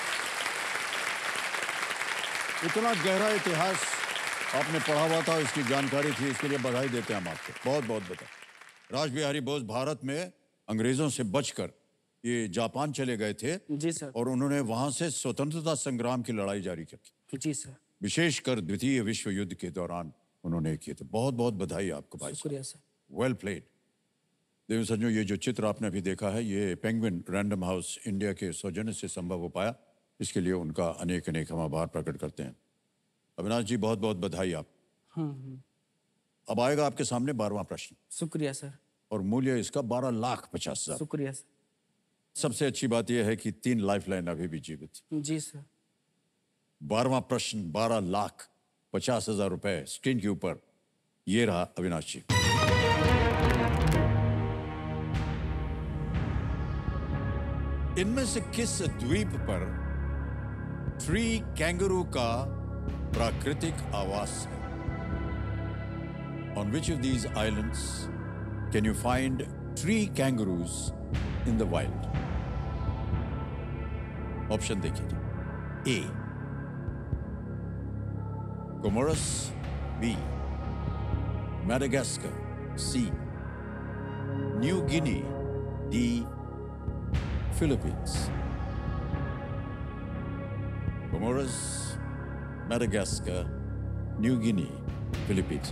इतना गहरा इतिहास आपने पढ़ा हुआ था, इसकी जानकारी थी, इसके लिए बधाई देते हैं हम आपको, बहुत बहुत बधाई। रास बिहारी बोस भारत में अंग्रेजों से बचकर ये जापान चले गए थे। जी सर। और उन्होंने वहां से स्वतंत्रता संग्राम की लड़ाई जारी की। जी सर। विशेषकर द्वितीय विश्व युद्ध के दौरान उन्होंने किए थे। बहुत बहुत बधाई आपको भाई। शुक्रिया सर। Well played. देव सज्जनों, ये जो चित्र आपने अभी देखा है, ये पेंगुइन रैंडम हाउस इंडिया के सौजन्य से संभव हो पाया। इसके लिए उनका अनेक अनेक हम आभार प्रकट करते हैं। अविनाश जी, बहुत बहुत बधाई आप। हम्म। अब आएगा आपके सामने बारहवां प्रश्न। शुक्रिया सर। और मूल्य इसका बारह लाख पचास हजार। शुक्रिया सर। सबसे अच्छी बात यह है कि तीन लाइफलाइन अभी भी जीवित। जी सर। बारहवां प्रश्न, बारह लाख पचास हजार रुपए स्क्रीन के ऊपर। ये रहा अविनाश जी। इनमें से किस द्वीप पर ट्री कैंगरू का प्राकृतिक आवास है? On which of these islands can you find tree kangaroos in the wild? Option देखिए। A Comoros, B Madagascar, C New Guinea, D Philippines. Comoros, Madagascar, New Guinea, Philippines.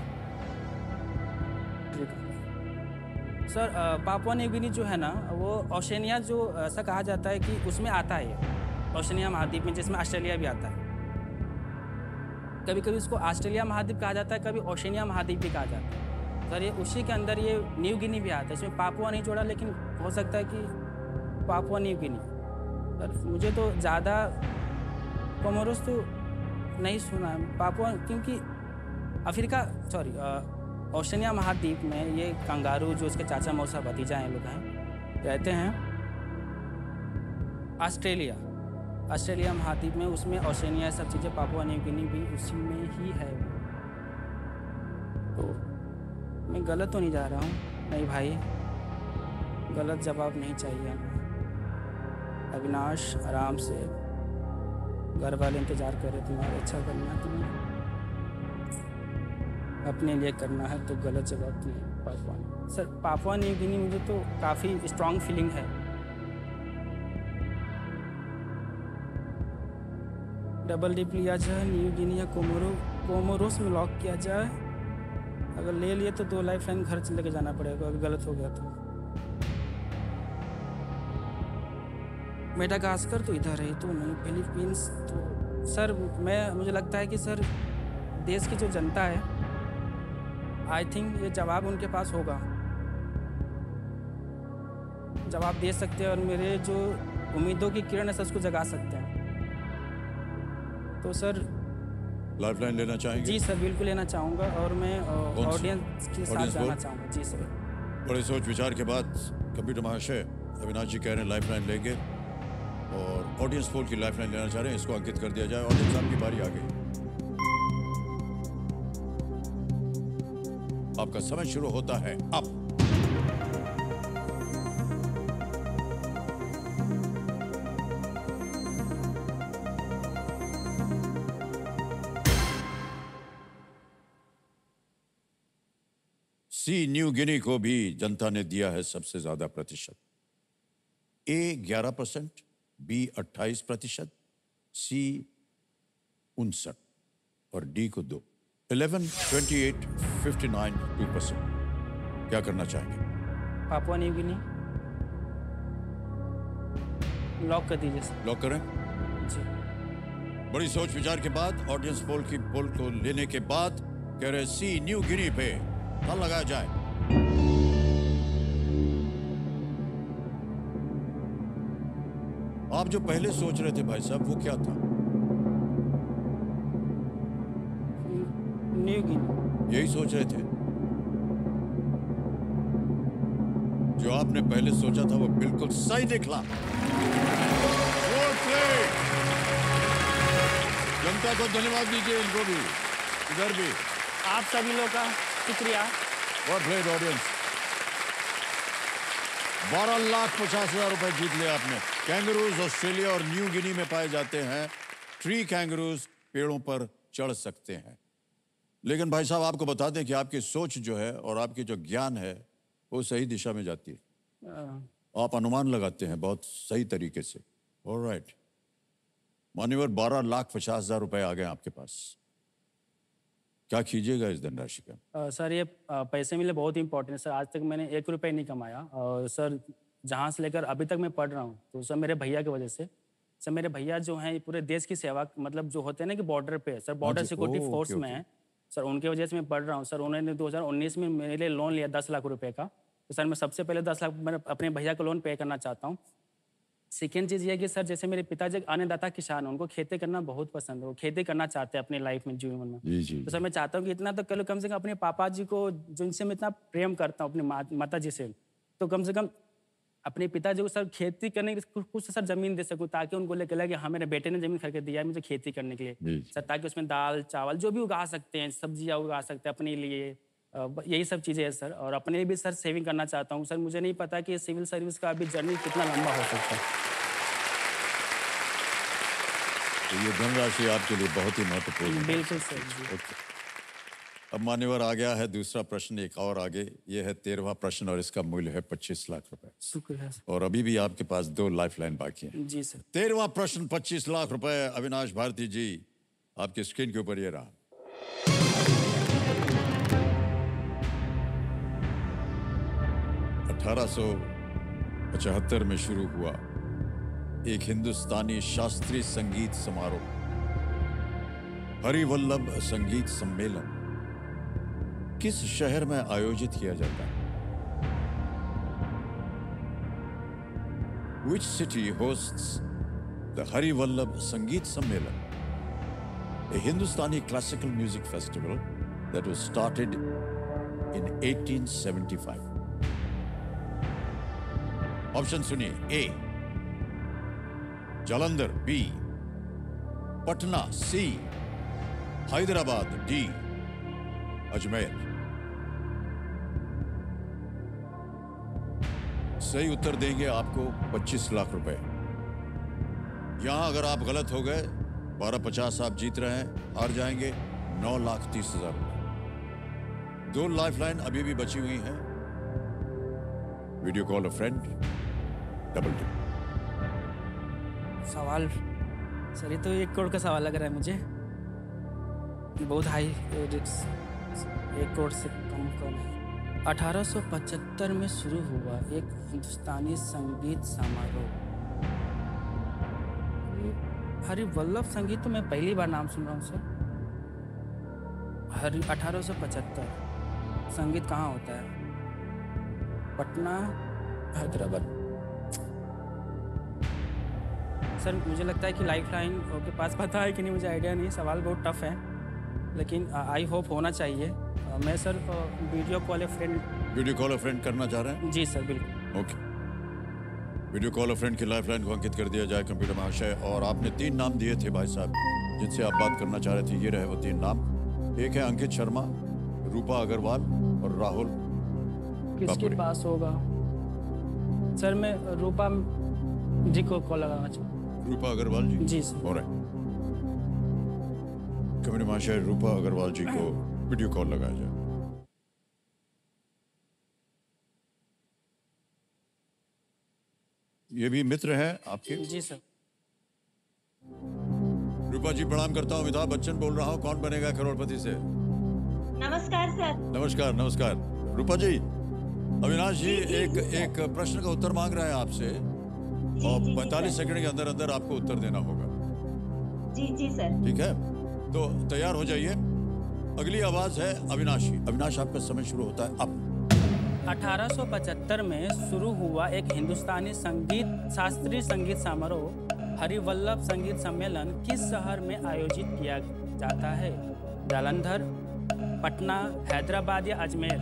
Sir, Papua New Guinea जो है ना, वो Oceania, जो ऐसा कहा जाता है कि उसमें आता है, ओशनिया महाद्वीप में, जिसमें ऑस्ट्रेलिया भी आता है। कभी कभी उसको ऑस्ट्रेलिया महाद्वीप कहा जाता है, कभी ओशनिया महाद्वीप भी कहा जाता है। सर, ये उसी के अंदर ये न्यू गिनी भी आता है। इसमें पापुआ नहीं जोड़ा, लेकिन हो सकता है कि पापुआ न्यू गिनी। सर, मुझे तो ज़्यादा कोमोरोस तो नहीं सुना है, पापुआ, क्योंकि अफ्रीका, सॉरी, ओशनिया महाद्वीप में ये कंगारू, जो इसके चाचा मौसा भतीजा हैं, लोग हैं, रहते हैं ऑस्ट्रेलिया, ऑस्ट्रेलिया महाद्वीप में, उसमें ओशनिया सब चीज़ें, पापुआ न्यू गिनी भी उसी में ही है। तो मैं गलत तो नहीं जा रहा हूँ? नहीं भाई, गलत जवाब नहीं चाहिए हमें। अविनाश, आराम से, घर वाले इंतज़ार कर रहे, तुम्हारा अच्छा करना है, तुम्हें अपने लिए करना है, तो गलत जवाब तो नहीं। Papua sir, Papua New Guinea मुझे तो काफ़ी स्ट्रॉन्ग फीलिंग है। डबल डिप लिया जाए, न्यू गिनी या कोमोरो कोमोरोस में लॉक किया जाए। अगर ले लिए तो दो लाइफ लाइन घर लेके जाना पड़ेगा, अगर गलत हो गया तो। मेडागास्कर तो इधर है तो नहीं, फिलीपींस तो सर, मैं मुझे लगता है कि सर, देश की जो जनता है, आई थिंक ये जवाब उनके पास होगा, जवाब दे सकते हैं, और मेरे जो उम्मीदों की किरण है सर, उसको जगा सकते हैं। तो सर, लाइफलाइन लेना चाहेंगे? जी सर, बिल्कुल लेना चाहूँगा, और मैं ऑडियंस के साथ जाना चाहूँगा। जी सर। बड़े सोच विचार के बाद कंप्यूटर महाशय अविनाश जी कह रहे हैं लाइफलाइन लेंगे, और ऑडियंस पोल की लाइफलाइन लेना चाह रहे हैं। इसको अंकित कर दिया जाए। ऑडियंस, आपकी बारी आ गई। आपका समय शुरू होता है अब। सी न्यू गिनी को भी जनता ने दिया है सबसे ज्यादा प्रतिशत। ए ग्यारह परसेंट, बी अट्ठाईस प्रतिशत, सी उनसठ और डी को दो। Eleven, twenty eight, fifty nine, two percent. क्या करना चाहेंगे? पापुआ न्यू गिनी लॉक कर दीजिए सर। लॉक करें? जी। बड़ी सोच विचार के बाद, ऑडियंस पोल की पोल को लेने के बाद कह रहे सी न्यू गिनी पे ताला लगाया जाए। आप जो पहले सोच रहे थे भाई साहब, वो क्या था? New Guinea. यही सोच रहे थे? जो आपने पहले सोचा था वो बिल्कुल सही निकला। जनता को धन्यवाद दीजिए, इनको भी, इधर भी। आप सभी लोग का शुक्रिया। Well played, audience. बारह लाख पचास हजार रुपए जीत लिया आपने। कैंगरूज ऑस्ट्रेलिया और न्यू गिनी में पाए जाते हैं। ट्री कैंगरूज पेड़ों पर चढ़ सकते हैं। लेकिन भाई साहब आपको बता दें कि आपकी सोच जो है और आपकी जो ज्ञान है वो सही दिशा में जाती है। अ, आप अनुमान लगाते हैं बहुत सही तरीके से। ऑलराइट, मान्यवर, बारह लाख पचास हजार रुपए आ गए आपके पास। क्या कीजिएगा इस धनराशि का? अ, सर ये अ, पैसे मिले बहुत इंपॉर्टेंट है सर। आज तक मैंने एक रुपये नहीं कमाया और सर जहाँ से लेकर अभी तक मैं पढ़ रहा हूँ तो सर मेरे भैया की वजह से। सर मेरे भैया जो हैं पूरे देश की सेवा, मतलब जो होते हैं ना कि बॉर्डर पे, सर बॉर्डर जी, सिक्योरिटी ओह, फोर्स ओके, में ओके। है सर। उनकी वजह से मैं पढ़ रहा हूँ सर। उन्होंने दो हज़ार उन्नीस में मेरे लिए लोन लिया दस लाख रुपए का। तो सर मैं सबसे पहले दस लाख मैंने अपने भैया को लोन पे करना चाहता हूँ। सेकेंड चीज़ ये है कि सर जैसे मेरे पिताजी अन्नदाता किसान हैं, उनको खेती करना बहुत पसंद है। वो खेती करना चाहते हैं अपनी लाइफ में, जीवन में। जी जी तो सर मैं चाहता हूँ कि इतना तो कल कम से कम अपने पापा जी को, जिनसे मैं इतना प्रेम करता हूँ, अपनी मा, माता जी से, तो कम से कम अपने पिताजी को सर खेती करने की कुछ कुछ सर जमीन दे सकूँ, ताकि उनको लगे लगे हाँ मेरे बेटे ने जमीन खरीद के दिया है मुझे खेती करने के लिए जी। सर, ताकि उसमें दाल चावल जो भी उगा सकते हैं, सब्जियाँ उगा सकते हैं अपने लिए। अ, ब- यही सब चीज़ें हैं सर। और अपने लिए भी सर सेविंग करना चाहता हूँ सर। मुझे नहीं पता कि सिविल सर्विस का अभी जर्नी कितना लंबा हो सकता है। तो ये धनराशि आपके लिए बहुत ही महत्वपूर्ण है। बिल्कुल सर जी। ओके। अब मान्यवर आ गया है दूसरा प्रश्न, एक और आगे। ये है तेरहवां प्रश्न और इसका मूल्य है पच्चीस लाख रुपए। शुक्रिया सर। और अभी भी आपके पास दो लाइफलाइन बाकी हैं। जी सर। तेरहवां प्रश्न पच्चीस लाख रुपए। अविनाश भारती जी, आपकी स्क्रीन के ऊपर ये रहा। अठारह सौ पचहत्तर में शुरू हुआ एक हिंदुस्तानी शास्त्रीय संगीत समारोह, हरिवल्लभ संगीत सम्मेलन, किस शहर में आयोजित किया जाता है? Which city hosts the Hariwallabh Sangeet Sammelan, a Hindustani classical music festival that was started in eighteen seventy-five? Option सुनिए। A, Jalandhar. B, Patna. C, Hyderabad. D, Ajmer. सही उत्तर देंगे आपको पच्चीस लाख रुपए। यहां अगर आप गलत हो गए, बारह पचास आप जीत रहे हैं, हार जाएंगे नौ लाख तीस हजार रुपए। दो लाइफलाइन अभी भी बची हुई हैं। Video call a friend, double dip. सवाल सर, ये तो एक करोड़ का सवाल लग रहा है मुझे। बहुत हाई रिस्क। एक करोड़ से कम कम है। अठारह सौ पचहत्तर में शुरू हुआ एक हिंदुस्तानी संगीत समारोह। हरिवल्लभ संगीत तो मैं पहली बार नाम सुन रहा हूँ सर। हरि अठारह सौ पचहत्तर संगीत कहाँ होता है? पटना, हैदराबाद। सर मुझे लगता है कि लाइफलाइन के पास पता है कि नहीं, मुझे आइडिया नहीं। सवाल बहुत टफ है, लेकिन आई होप होना चाहिए। अ, मैं sir video call a friend. Video call a friend करना चाह रहे हैं? जी सर बिल्कुल। Okay. Video call a friend की लाइफलाइन को अंकित कर दिया जाए कंप्यूटर महाशय। और आपने तीन नाम दिए थे भाई साहब जिनसे आप बात करना चाह रहे थे, ये रहे वो तीन नाम। एक है अंकित शर्मा, रूपा अग्रवाल और राहुल किसके बापुरी। पास होगा सर? मैं रूपा जी को कॉल लगाना चाहूँ। रूपा अग्रवाल जी? जी सर। हो रहा है। कंप्यूटर महाशय, रूपा अग्रवाल जी को वीडियो कॉल लगाया जाए। ये भी मित्र हैं आपके? जी सर। रूपा जी प्रणाम करता हूँ, अमिताभ बच्चन बोल रहा हूँ, कौन बनेगा करोड़पति से? नमस्कार सर। नमस्कार नमस्कार। रूपा जी, अविनाश जी एक एक प्रश्न का उत्तर मांग रहा है आपसे और जी, जी, पैंतालीस सर। सेकंड के अंदर अंदर आपको उत्तर देना होगा। जी जी सर। ठीक है, तो तैयार हो जाइए। अगली आवाज है अविनाश की। अविनाश आपका समय शुरू होता है अब। अठारह सौ पचहत्तर में शुरू हुआ एक हिंदुस्तानी संगीत शास्त्रीय संगीत समारोह हरिवल्लभ संगीत सम्मेलन किस शहर में आयोजित किया जाता है? जालंधर, पटना, हैदराबाद या अजमेर?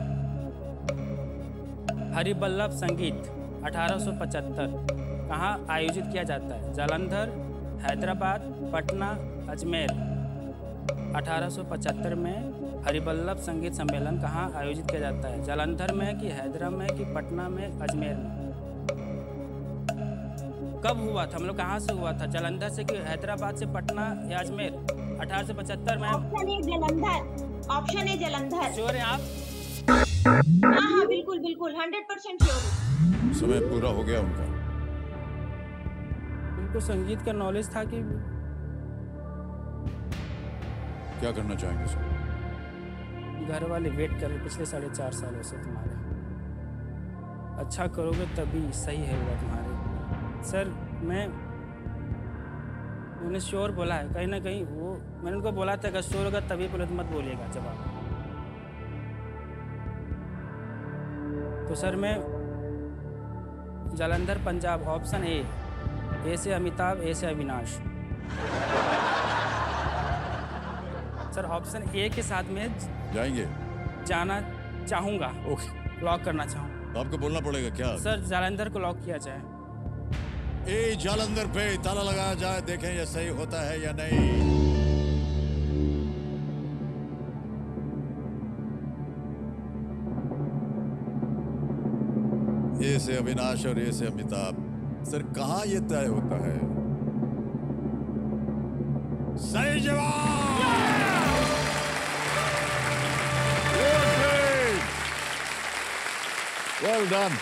हरिवल्लभ संगीत अठारह सौ पचहत्तर कहाँ आयोजित किया जाता है? जालंधर, हैदराबाद, पटना, अजमेर। अठारह सौ पचहत्तर में हरिवल्लभ संगीत सम्मेलन कहाँ आयोजित किया जाता है? जालंधर में कि हैदराबाद में कि पटना में, अजमेर में? कब हुआ था, मतलब कहाँ से हुआ था? जालंधर से कि हैदराबाद से, पटना या अजमेर? अठारह सौ पचहत्तर में। ऑप्शन है जलंधर, ऑप्शन है जलंधर। श्योर है आप? हाँ हाँ बिल्कुल बिल्कुल हंड्रेड परसेंट श्योर। समय पूरा हो गया उनका। उनको संगीत का नॉलेज था कि क्या करना चाहेंगे सर? घर वाले वेट कर रहे पिछले साढ़े चार सालों से तुम्हारे। अच्छा करोगे तभी सही है हुआ तुम्हारे। सर मैं उन्हें श्योर बोला है, कहीं ना कहीं वो मैंने उनको बोला था अगर श्योर होगा तभी बोले तो मत बोलिएगा जवाब। तो सर मैं Jalandhar Punjab, option A. A से अमिताभ, ए से अविनाश। सर ऑप्शन ए के साथ में जाएंगे? जाना चाहूँगा, ओके, लॉक करना चाहूँगा। तो आपको बोलना पड़ेगा क्या? सर जालंधर को लॉक किया जाए। ए जालंधर पे ताला लगाया जाए, देखें ये सही होता है या नहीं। ए से अविनाश और ए से अमिताभ। सर कहाँ ये तय होता है? सही जवाब। Well done.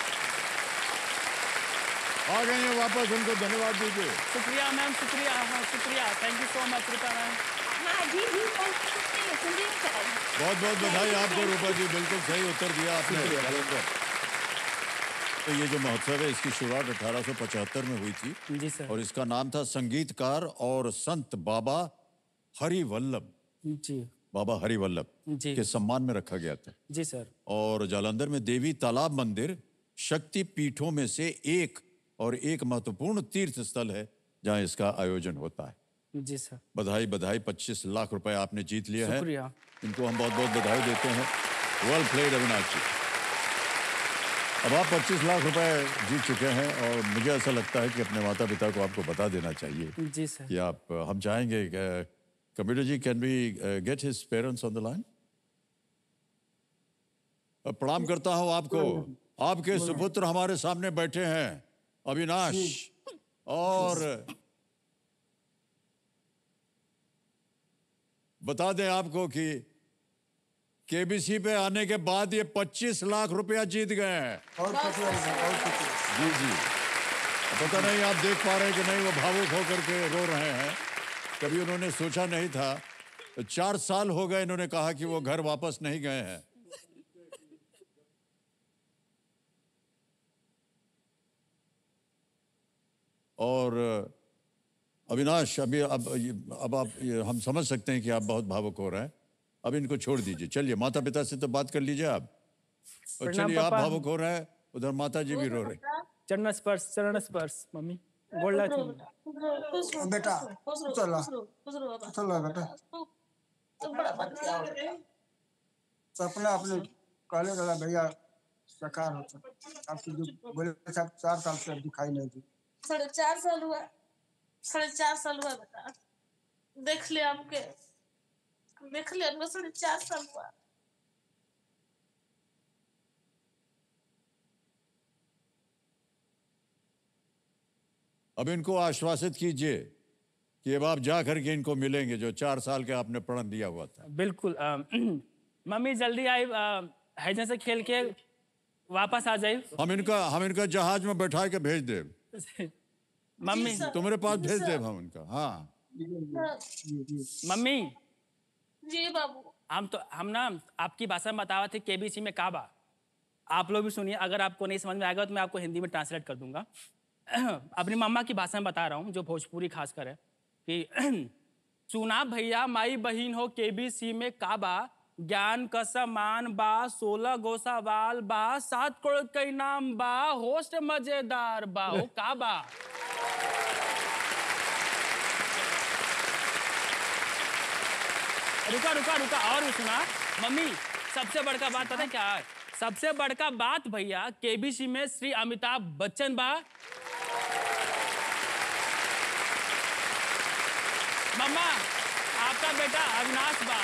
आ गए हैं वापस, उनको धन्यवाद दीजिए। शुक्रिया मैम, शुक्रिया। हाँ शुक्रिया, thank you so much Rupa ma'am. हाँ जी जी सर, सुनिए सुनिए सर। बहुत बहुत बधाई आपको रूपा जी, बिल्कुल सही उत्तर दिया आपने। तो ये जो महोत्सव है इसकी शुरुआत अठारह सौ पचहत्तर में हुई थी जी सर। और इसका नाम था संगीतकार और संत बाबा हरिवल्लभ, जी बाबा हरिवल्लभ जी के सम्मान में रखा गया था। जी सर। और जालंधर में देवी तालाब मंदिर शक्ति पीठों में से एक और एक महत्वपूर्ण तीर्थ स्थल है जहां इसका आयोजन होता है। जी सर। बधाई बधाई, पच्चीस लाख रुपए आपने जीत लिया है। शुक्रिया। इनको हम बहुत बहुत बधाई देते हैं। Well played Avinash ji. अब आप पच्चीस लाख रुपए जीत चुके हैं और मुझे ऐसा लगता है कि अपने माता पिता को आपको बता देना चाहिए जी सर। कि आप, हम चाहेंगे computer ji, can we get his parents on the line? प्रणाम करता हूं आपको। आपके सुपुत्र हमारे सामने बैठे हैं, अविनाश, और बता दें आपको कि केबीसी पे आने के बाद ये पच्चीस लाख रुपया जीत गए हैं। जी जी, पता नहीं आप देख पा रहे हैं कि नहीं, वो भावुक होकर के रो रहे हैं। कभी उन्होंने सोचा नहीं था। तो चार साल हो गए इन्होंने कहा कि वो घर वापस नहीं गए हैं। और अविनाश, अभी अब अब आप, हम समझ सकते हैं कि आप बहुत भावुक हो रहे हैं। अब इनको छोड़ दीजिए, चलिए माता पिता से तो बात कर लीजिए आप। और चलिए, आप भावुक हो रहे हैं, उधर माता जी भी रो रहे। चरण स्पर्श, चरण स्पर्श मम्मी बोल रहा थी। बेटा चलो चलो बेटा, सपना अपने कहने वाला भैया साकार होता। आपकी जो बोले साहब चार साल से दिखाई नहीं दी। साढ़े चार साल हुआ, साढ़े चार साल हुआ बेटा। देख ले आपके, देख ले आपको साढ़े चार साल हुआ। अब इनको आश्वासित कीजिए कि अब आप जा करके इनको मिलेंगे जो चार साल के आपने प्रण लिया हुआ था। बिल्कुल। आ, मम्मी जल्दी आई, हैजा से खेल के वापस आ जाए। हम इनका हम इनका जहाज में बैठा के भेज दे। मम्मी तुम्हारे पास भेज दे हम इनका। हाँ मम्मी जी बाबू। हम तो हम ना आपकी भाषा में बतावा थे केबीसी में काबा। आप लोग भी सुनिए, अगर आपको नहीं समझ में आएगा तो मैं आपको हिंदी में ट्रांसलेट कर दूंगा। अपनी मम्मा की भाषा में बता रहा हूँ, जो भोजपुरी खासकर है कि चुना भैया माई बहिन हो केबीसी में काबा, ज्ञान का समान बा, सोलह गो सवाल बा, सात करोड़ का इनाम बा, होस्ट मजेदार बा, ओ काबा। रुका रुका रुका और भी सुना। मम्मी सबसे बड़का बात पता है क्या है? सबसे बड़का बात भैया केबीसी में श्री अमिताभ बच्चन बा। मम्मा आपका बेटा अविनाश बा।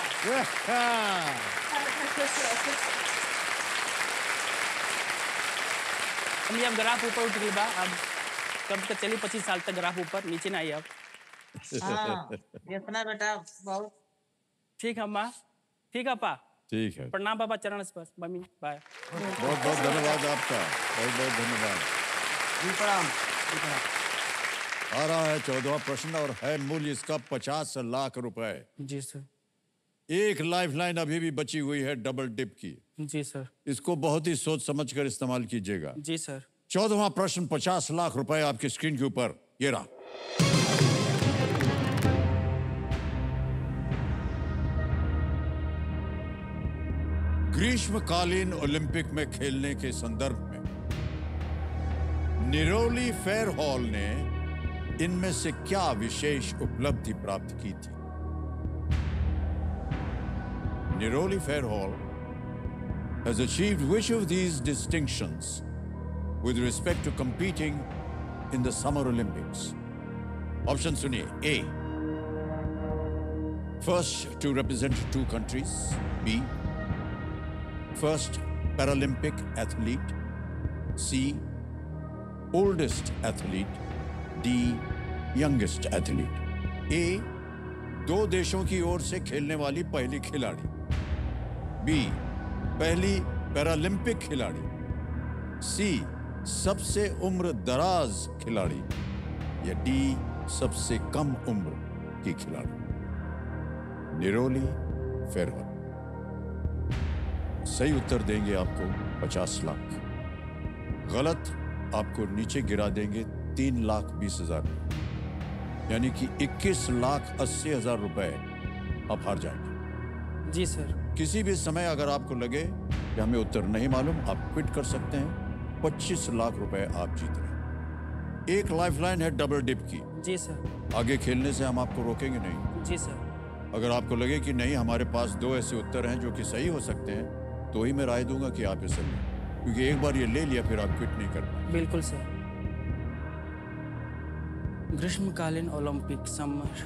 मम्मी अब ग्राफ ऊपर उठ गई बा, अब कब तक चली पच्चीस साल तक ग्राफ ऊपर, नीचे नहीं अब। हाँ, इतना बेटा बहुत ठीक है अम्मा, ठीक है पापा, ठीक है। प्रणाम पापा, चरण स्पर्श। मम्मी बाय। बहुत बहुत धन्यवाद आपका, बहुत बहुत धन्यवाद। जी प्रणाम, जी प्रणाम। आ रहा है चौदहवा प्रश्न और है मूल्य इसका पचास लाख रुपए। जी सर। एक लाइफलाइन अभी भी बची हुई है डबल डिप की। जी सर। इसको बहुत ही सोच समझ कर इस्तेमाल कीजिएगा। जी सर। चौदहवा प्रश्न पचास लाख रुपए आपकी स्क्रीन के ऊपर, ये रहा। ग्रीष्मकालीन ओलंपिक में खेलने के संदर्भ में निरोली फेयर हॉल ने इनमें से क्या विशेष उपलब्धि प्राप्त की थी? Neroli Fairhall has achieved which of these distinctions with respect to competing in the Summer Olympics? Option सुनिए। A, first to represent two countries. B, first Paralympic athlete. C, oldest athlete. D, youngest athlete. A, दो देशों की ओर से खेलने वाली पहली खिलाड़ी। B, पहली पैरालंपिक खिलाड़ी। C, सबसे उम्र दराज खिलाड़ी। या D, सबसे कम उम्र की खिलाड़ी। Neroli Fairhall. सही उत्तर देंगे आपको पचास लाख, गलत आपको नीचे गिरा देंगे तीन लाख बीस हजार, यानी कि इक्कीस लाख अस्सी हजार रुपए आप हार जाएंगे। जी सर। किसी भी समय अगर आपको लगे कि हमें उत्तर नहीं मालूम, आप क्विट कर सकते हैं। पच्चीस लाख रुपए आप जीत रहे हैं। एक लाइफलाइन है डबल डिप की। जी सर। आगे खेलने से हम आपको रोकेंगे नहीं। जी सर। अगर आपको लगे कि नहीं हमारे पास दो ऐसे उत्तर हैं जो कि सही हो सकते हैं, तो ही मैं राय दूंगा कि आप इसे लें, क्योंकि एक बार ये ले लिया फिर आप क्विट नहीं कर पाएंगे। बिल्कुल सर। ग्रीष्मकालीन ओलंपिक समर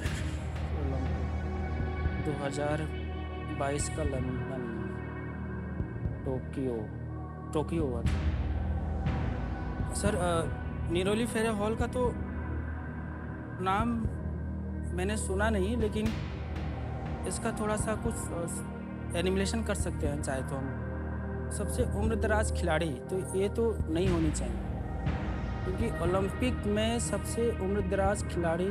दो हज़ार बाईस का लंदन टोक्यो टोक्यो हुआ था सर। निरोली फेयर हॉल का तो नाम मैंने सुना नहीं, लेकिन इसका थोड़ा सा कुछ एनिमेशन कर सकते हैं चाहे तो हम। सबसे उम्र दराज खिलाड़ी तो ये तो नहीं होनी चाहिए, क्योंकि ओलंपिक में सबसे उम्र दराज खिलाड़ी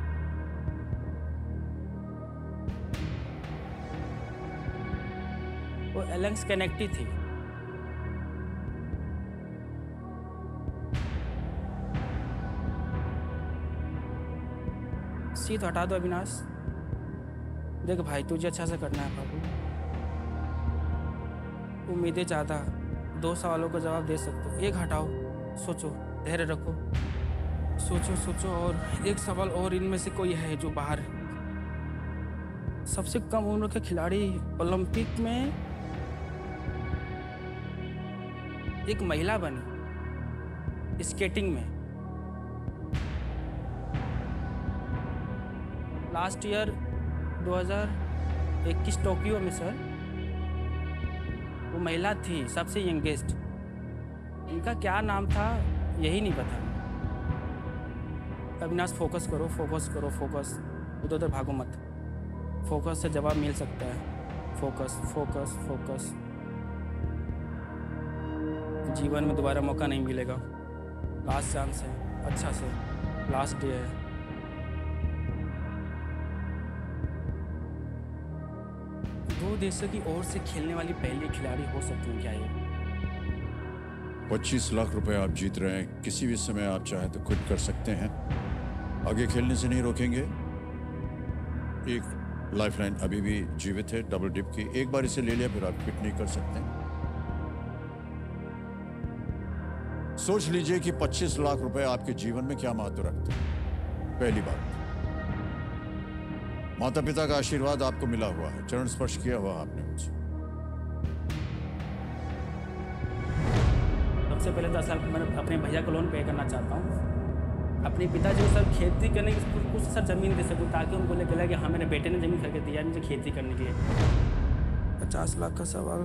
वो एलेक्स केनेडी थी। सी तो हटा दो अविनाश। देख भाई तुझे अच्छा से करना है बाबू। उम्मीदें ज़्यादा, दो सवालों का जवाब दे सकते हो, एक हटाओ। सोचो, धैर्य रखो, सोचो सोचो। और एक सवाल और इनमें से कोई है जो बाहर है। सबसे कम उम्र के खिलाड़ी ओलंपिक में एक महिला बनी स्केटिंग में। लास्ट ईयर दो हज़ार इक्कीस टोक्यो में सर वो महिला थी सबसे यंगेस्ट। इनका क्या नाम था यही नहीं पता। अविनाश फोकस करो, फोकस करो, फोकस। उधर उधर भागो मत। फोकस से जवाब मिल सकता है। Focus focus focus. जीवन में दोबारा मौका नहीं मिलेगा। लास्ट चांस है, अच्छा से लास्ट डे है। दो देशों की ओर से खेलने वाली पहली खिलाड़ी हो सकती है क्या ये? पच्चीस लाख रुपए आप जीत रहे हैं। किसी भी समय आप चाहें तो क्विट कर सकते हैं, आगे खेलने से नहीं रोकेंगे। एक लाइफलाइन अभी भी जीवित है डबल डिप की, एक बार इसे ले लिया फिर आप क्विट नहीं कर सकते। सोच लीजिए कि पच्चीस लाख रुपए आपके जीवन में क्या महत्व रखते हैं। पहली बात, माता पिता का आशीर्वाद आपको मिला हुआ है, चरण स्पर्श किया हुआ आपने उनसे। सबसे पहले दस साल मैं अपने भैया को लोन पे करना चाहता हूँ। अपने पिताजी को सर खेती करने की कुछ सर ज़मीन दे सकूँ, ताकि उनको लगे कि हाँ मेरे बेटे ने ज़मीन खरीद दिया मुझे खेती करने के लिए। पचास लाख का सवाल।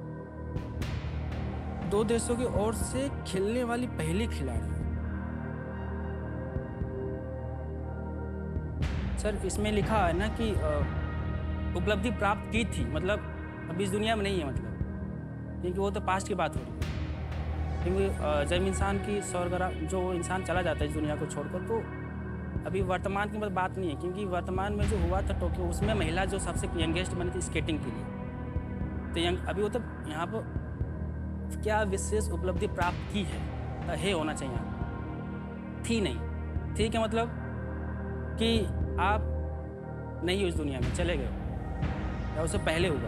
दो देशों की ओर से खेलने वाली पहली खिलाड़ी। सर इसमें लिखा है ना कि उपलब्धि प्राप्त की थी, मतलब अभी इस दुनिया में नहीं है, मतलब क्योंकि वो तो पास्ट की बात हो रही है। क्योंकि जब इंसान की स्वर्गरा जो इंसान चला जाता है इस दुनिया को छोड़कर, तो अभी वर्तमान की मतलब बात नहीं है, क्योंकि वर्तमान में जो हुआ था टोक्यो, उसमें महिला जो सबसे यंगेस्ट बनी थी स्केटिंग के लिए। तो यंग अभी वो तो यहाँ पर क्या विशेष उपलब्धि प्राप्त की है, तो है होना चाहिए, थी नहीं। ठीक है, मतलब कि आप नहीं हो इस दुनिया में, चले गए हो, या उससे पहले हुआ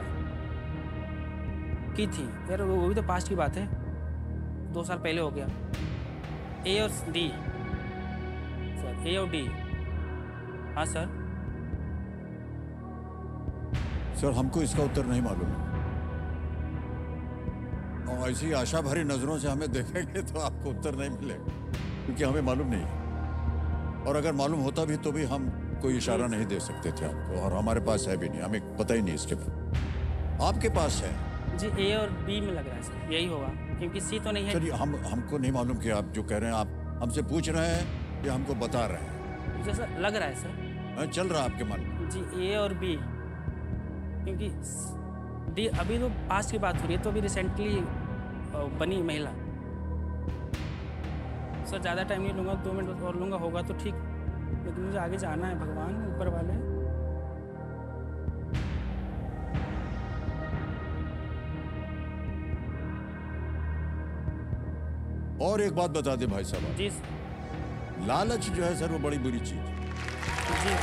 की थी यार, वो भी तो पास्ट की बात है, दो साल पहले हो गया। ए और डी सर, ए और डी। हाँ सर। सर हमको इसका उत्तर नहीं मालूम है, और ऐसी आशा भरी नजरों से हमें देखेंगे तो आपको उत्तर नहीं मिलेगा, क्योंकि हमें मालूम नहीं है। और अगर मालूम होता भी तो भी हम कोई इशारा नहीं दे सकते थे आपको, और हमारे पास है भी नहीं, हमें पता ही नहीं इसके बारे। आपके पास है जी, ए और बी में लग रहा है सर, यही होगा, क्योंकि सी तो नहीं है। सर हम हमको नहीं मालूम कि आप जो कह रहे हैं, आप हमसे पूछ रहे हैं या हमको बता रहे हैं? जैसा लग रहा है सर। हाँ, चल रहा है आपके मन में जी, ए और बी, क्योंकि डी अभी तो पास्ट की बात हो रही है, तो अभी रिसेंटली बनी महिला। सर ज़्यादा टाइम नहीं लूँगा, दो मिनट और लूँगा, होगा तो ठीक, लेकिन मुझे आगे जाना है, भगवान ऊपर वाले। और एक बात बता दे भाई साहब जी, लालच जो है सर वो बड़ी बुरी चीज है। जी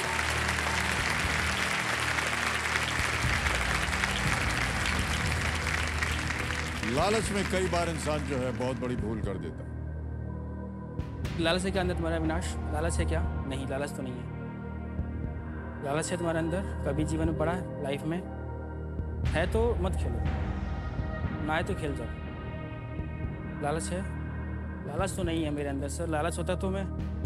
लालच में कई बार इंसान जो है बहुत बड़ी भूल कर देता है। लालच है क्या अंदर तुम्हारा अविनाश? लालच है क्या? नहीं, लालच तो नहीं है। लालच है तुम्हारे अंदर, कभी जीवन में पड़ा है, लाइफ में है तो मत खेलो, ना है तो खेल जाओ। लालच है? लालच तो नहीं है मेरे अंदर सर। लालच होता तो मैं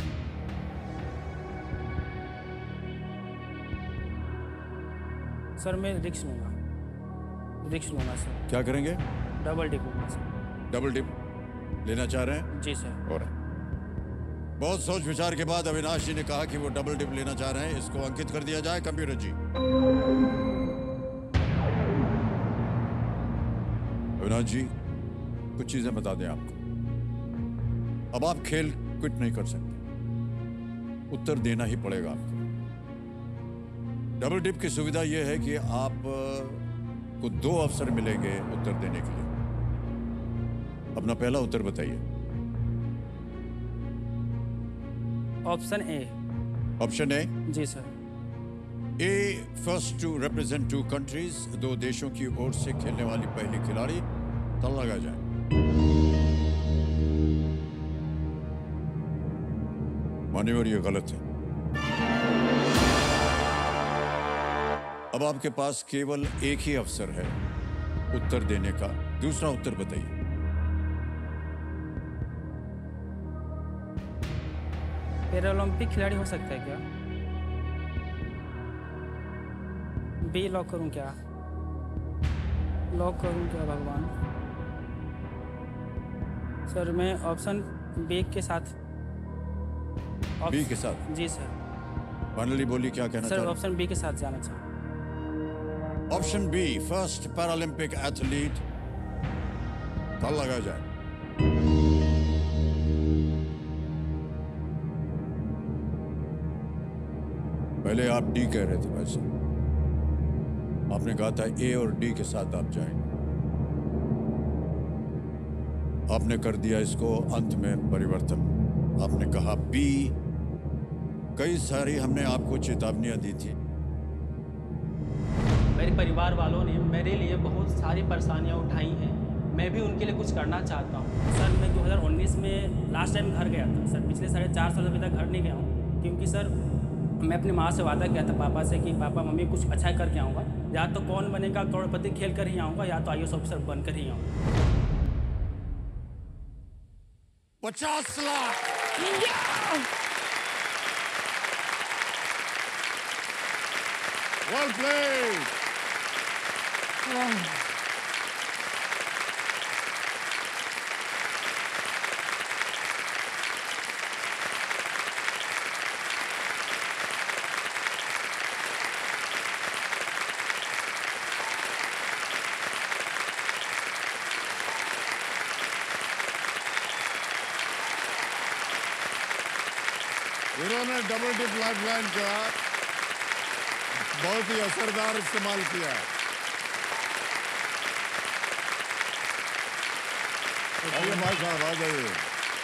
सर मैं रिक्स लूँगा, रिक्स लूँगा सर। क्या करेंगे? डबल डिप लूँगा सर। डबल डिप लेना चाह रहे हैं? जी सर। और बहुत सोच विचार के बाद अविनाश जी ने कहा कि वो डबल डिप लेना चाह रहे हैं। इसको अंकित कर दिया जाए कंप्यूटर जी। अविनाश जी कुछ चीजें बता दें आपको। अब आप खेल क्विट नहीं कर सकते, उत्तर देना ही पड़ेगा आपको। डबल डिप की सुविधा यह है कि आप को दो अवसर मिलेंगे उत्तर देने के लिए। अपना पहला उत्तर बताइए। Option A. Option A? जी sir. A first to represent two countries, दो देशों की ओर से खेलने वाली पहली खिलाड़ी। तल लगा जाए। मान्यवर ये गलत है। अब आपके पास केवल एक ही अवसर है उत्तर देने का। दूसरा उत्तर बताइए। पैरालंपिक खिलाड़ी हो सकता है क्या? बी लॉक करूं क्या? लॉक करूं क्या भगवान? सर मैं ऑप्शन बी के साथ। बी के साथ? जी सर। फाइनली बोलिए क्या कहना सर ऑप्शन बी के साथ जाना चाहूँ। Option B first Paralympic athlete. ताल लगा जाए। पहले आप डी कह रहे थे भाई साहब, आपने कहा था ए और डी के साथ आप जाएंगे। आपने कर दिया इसको अंत में परिवर्तन। आपने कहा बी। कई सारी हमने आपको चेतावनियां दी थी। मेरे परिवार वालों ने मेरे लिए बहुत सारी परेशानियां उठाई हैं। मैं भी उनके लिए कुछ करना चाहता हूं। सर मैं दो हज़ार उन्नीस में लास्ट टाइम घर गया था सर। पिछले साढ़े चार साल अभी तक घर नहीं गया हूं, क्योंकि सर मैं अपनी माँ से वादा किया था पापा से कि पापा मम्मी कुछ अच्छा करके आऊँगा। या तो कौन बनेगा करोड़पति खेल कर ही आऊँगा, या तो आई ए एस ऑफिसर बनकर ही आऊँगा। पचास लाख। Well played. इन्होंने डबल डिप लाइफलाइन का बहुत ही असरदार इस्तेमाल किया है। आइए भाई साहब आ जाइए।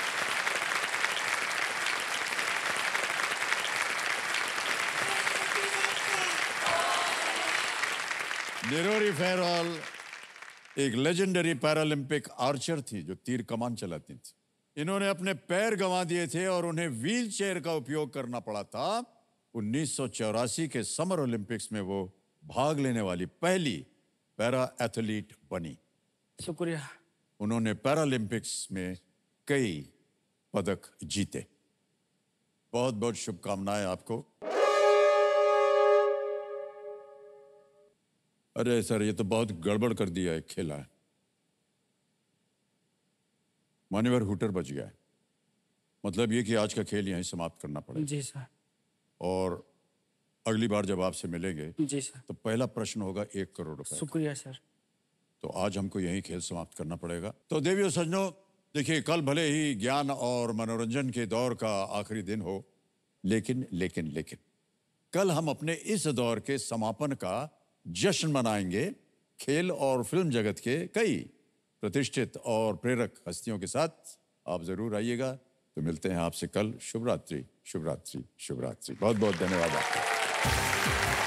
निरोरी फेरल एक लेजेंडरी पैरालंपिक आर्चर थी जो तीर कमान चलाती थी। इन्होंने अपने पैर गंवा दिए थे और उन्हें व्हील चेयर का उपयोग करना पड़ा था। उन्नीस सौ चौरासी के समर ओलंपिक्स में वो भाग लेने वाली पहली पैरा एथलीट बनी। शुक्रिया। उन्होंने पैरालंपिक्स में कई पदक जीते। बहुत बहुत शुभकामनाएं आपको। अरे सर ये तो बहुत गड़बड़ कर दिया है खेला है। मान्यवर हुटर बच गया है। मतलब ये कि आज का खेल यहीं समाप्त करना पड़ेगा। जी सर। और अगली बार जब आपसे मिलेंगे जी सर तो पहला प्रश्न होगा एक करोड़ रुपए। शुक्रिया सर। तो आज हमको यही खेल समाप्त करना पड़ेगा। तो देवियों सज्जनों देखिए, कल भले ही ज्ञान और मनोरंजन के दौर का आखिरी दिन हो, लेकिन लेकिन लेकिन कल हम अपने इस दौर के समापन का जश्न मनाएंगे खेल और फिल्म जगत के कई प्रतिष्ठित और प्रेरक हस्तियों के साथ। आप जरूर आइएगा। तो मिलते हैं आपसे कल। शुभ रात्रि, शुभ रात्रि, शुभ रात्रि। बहुत बहुत धन्यवाद आपका।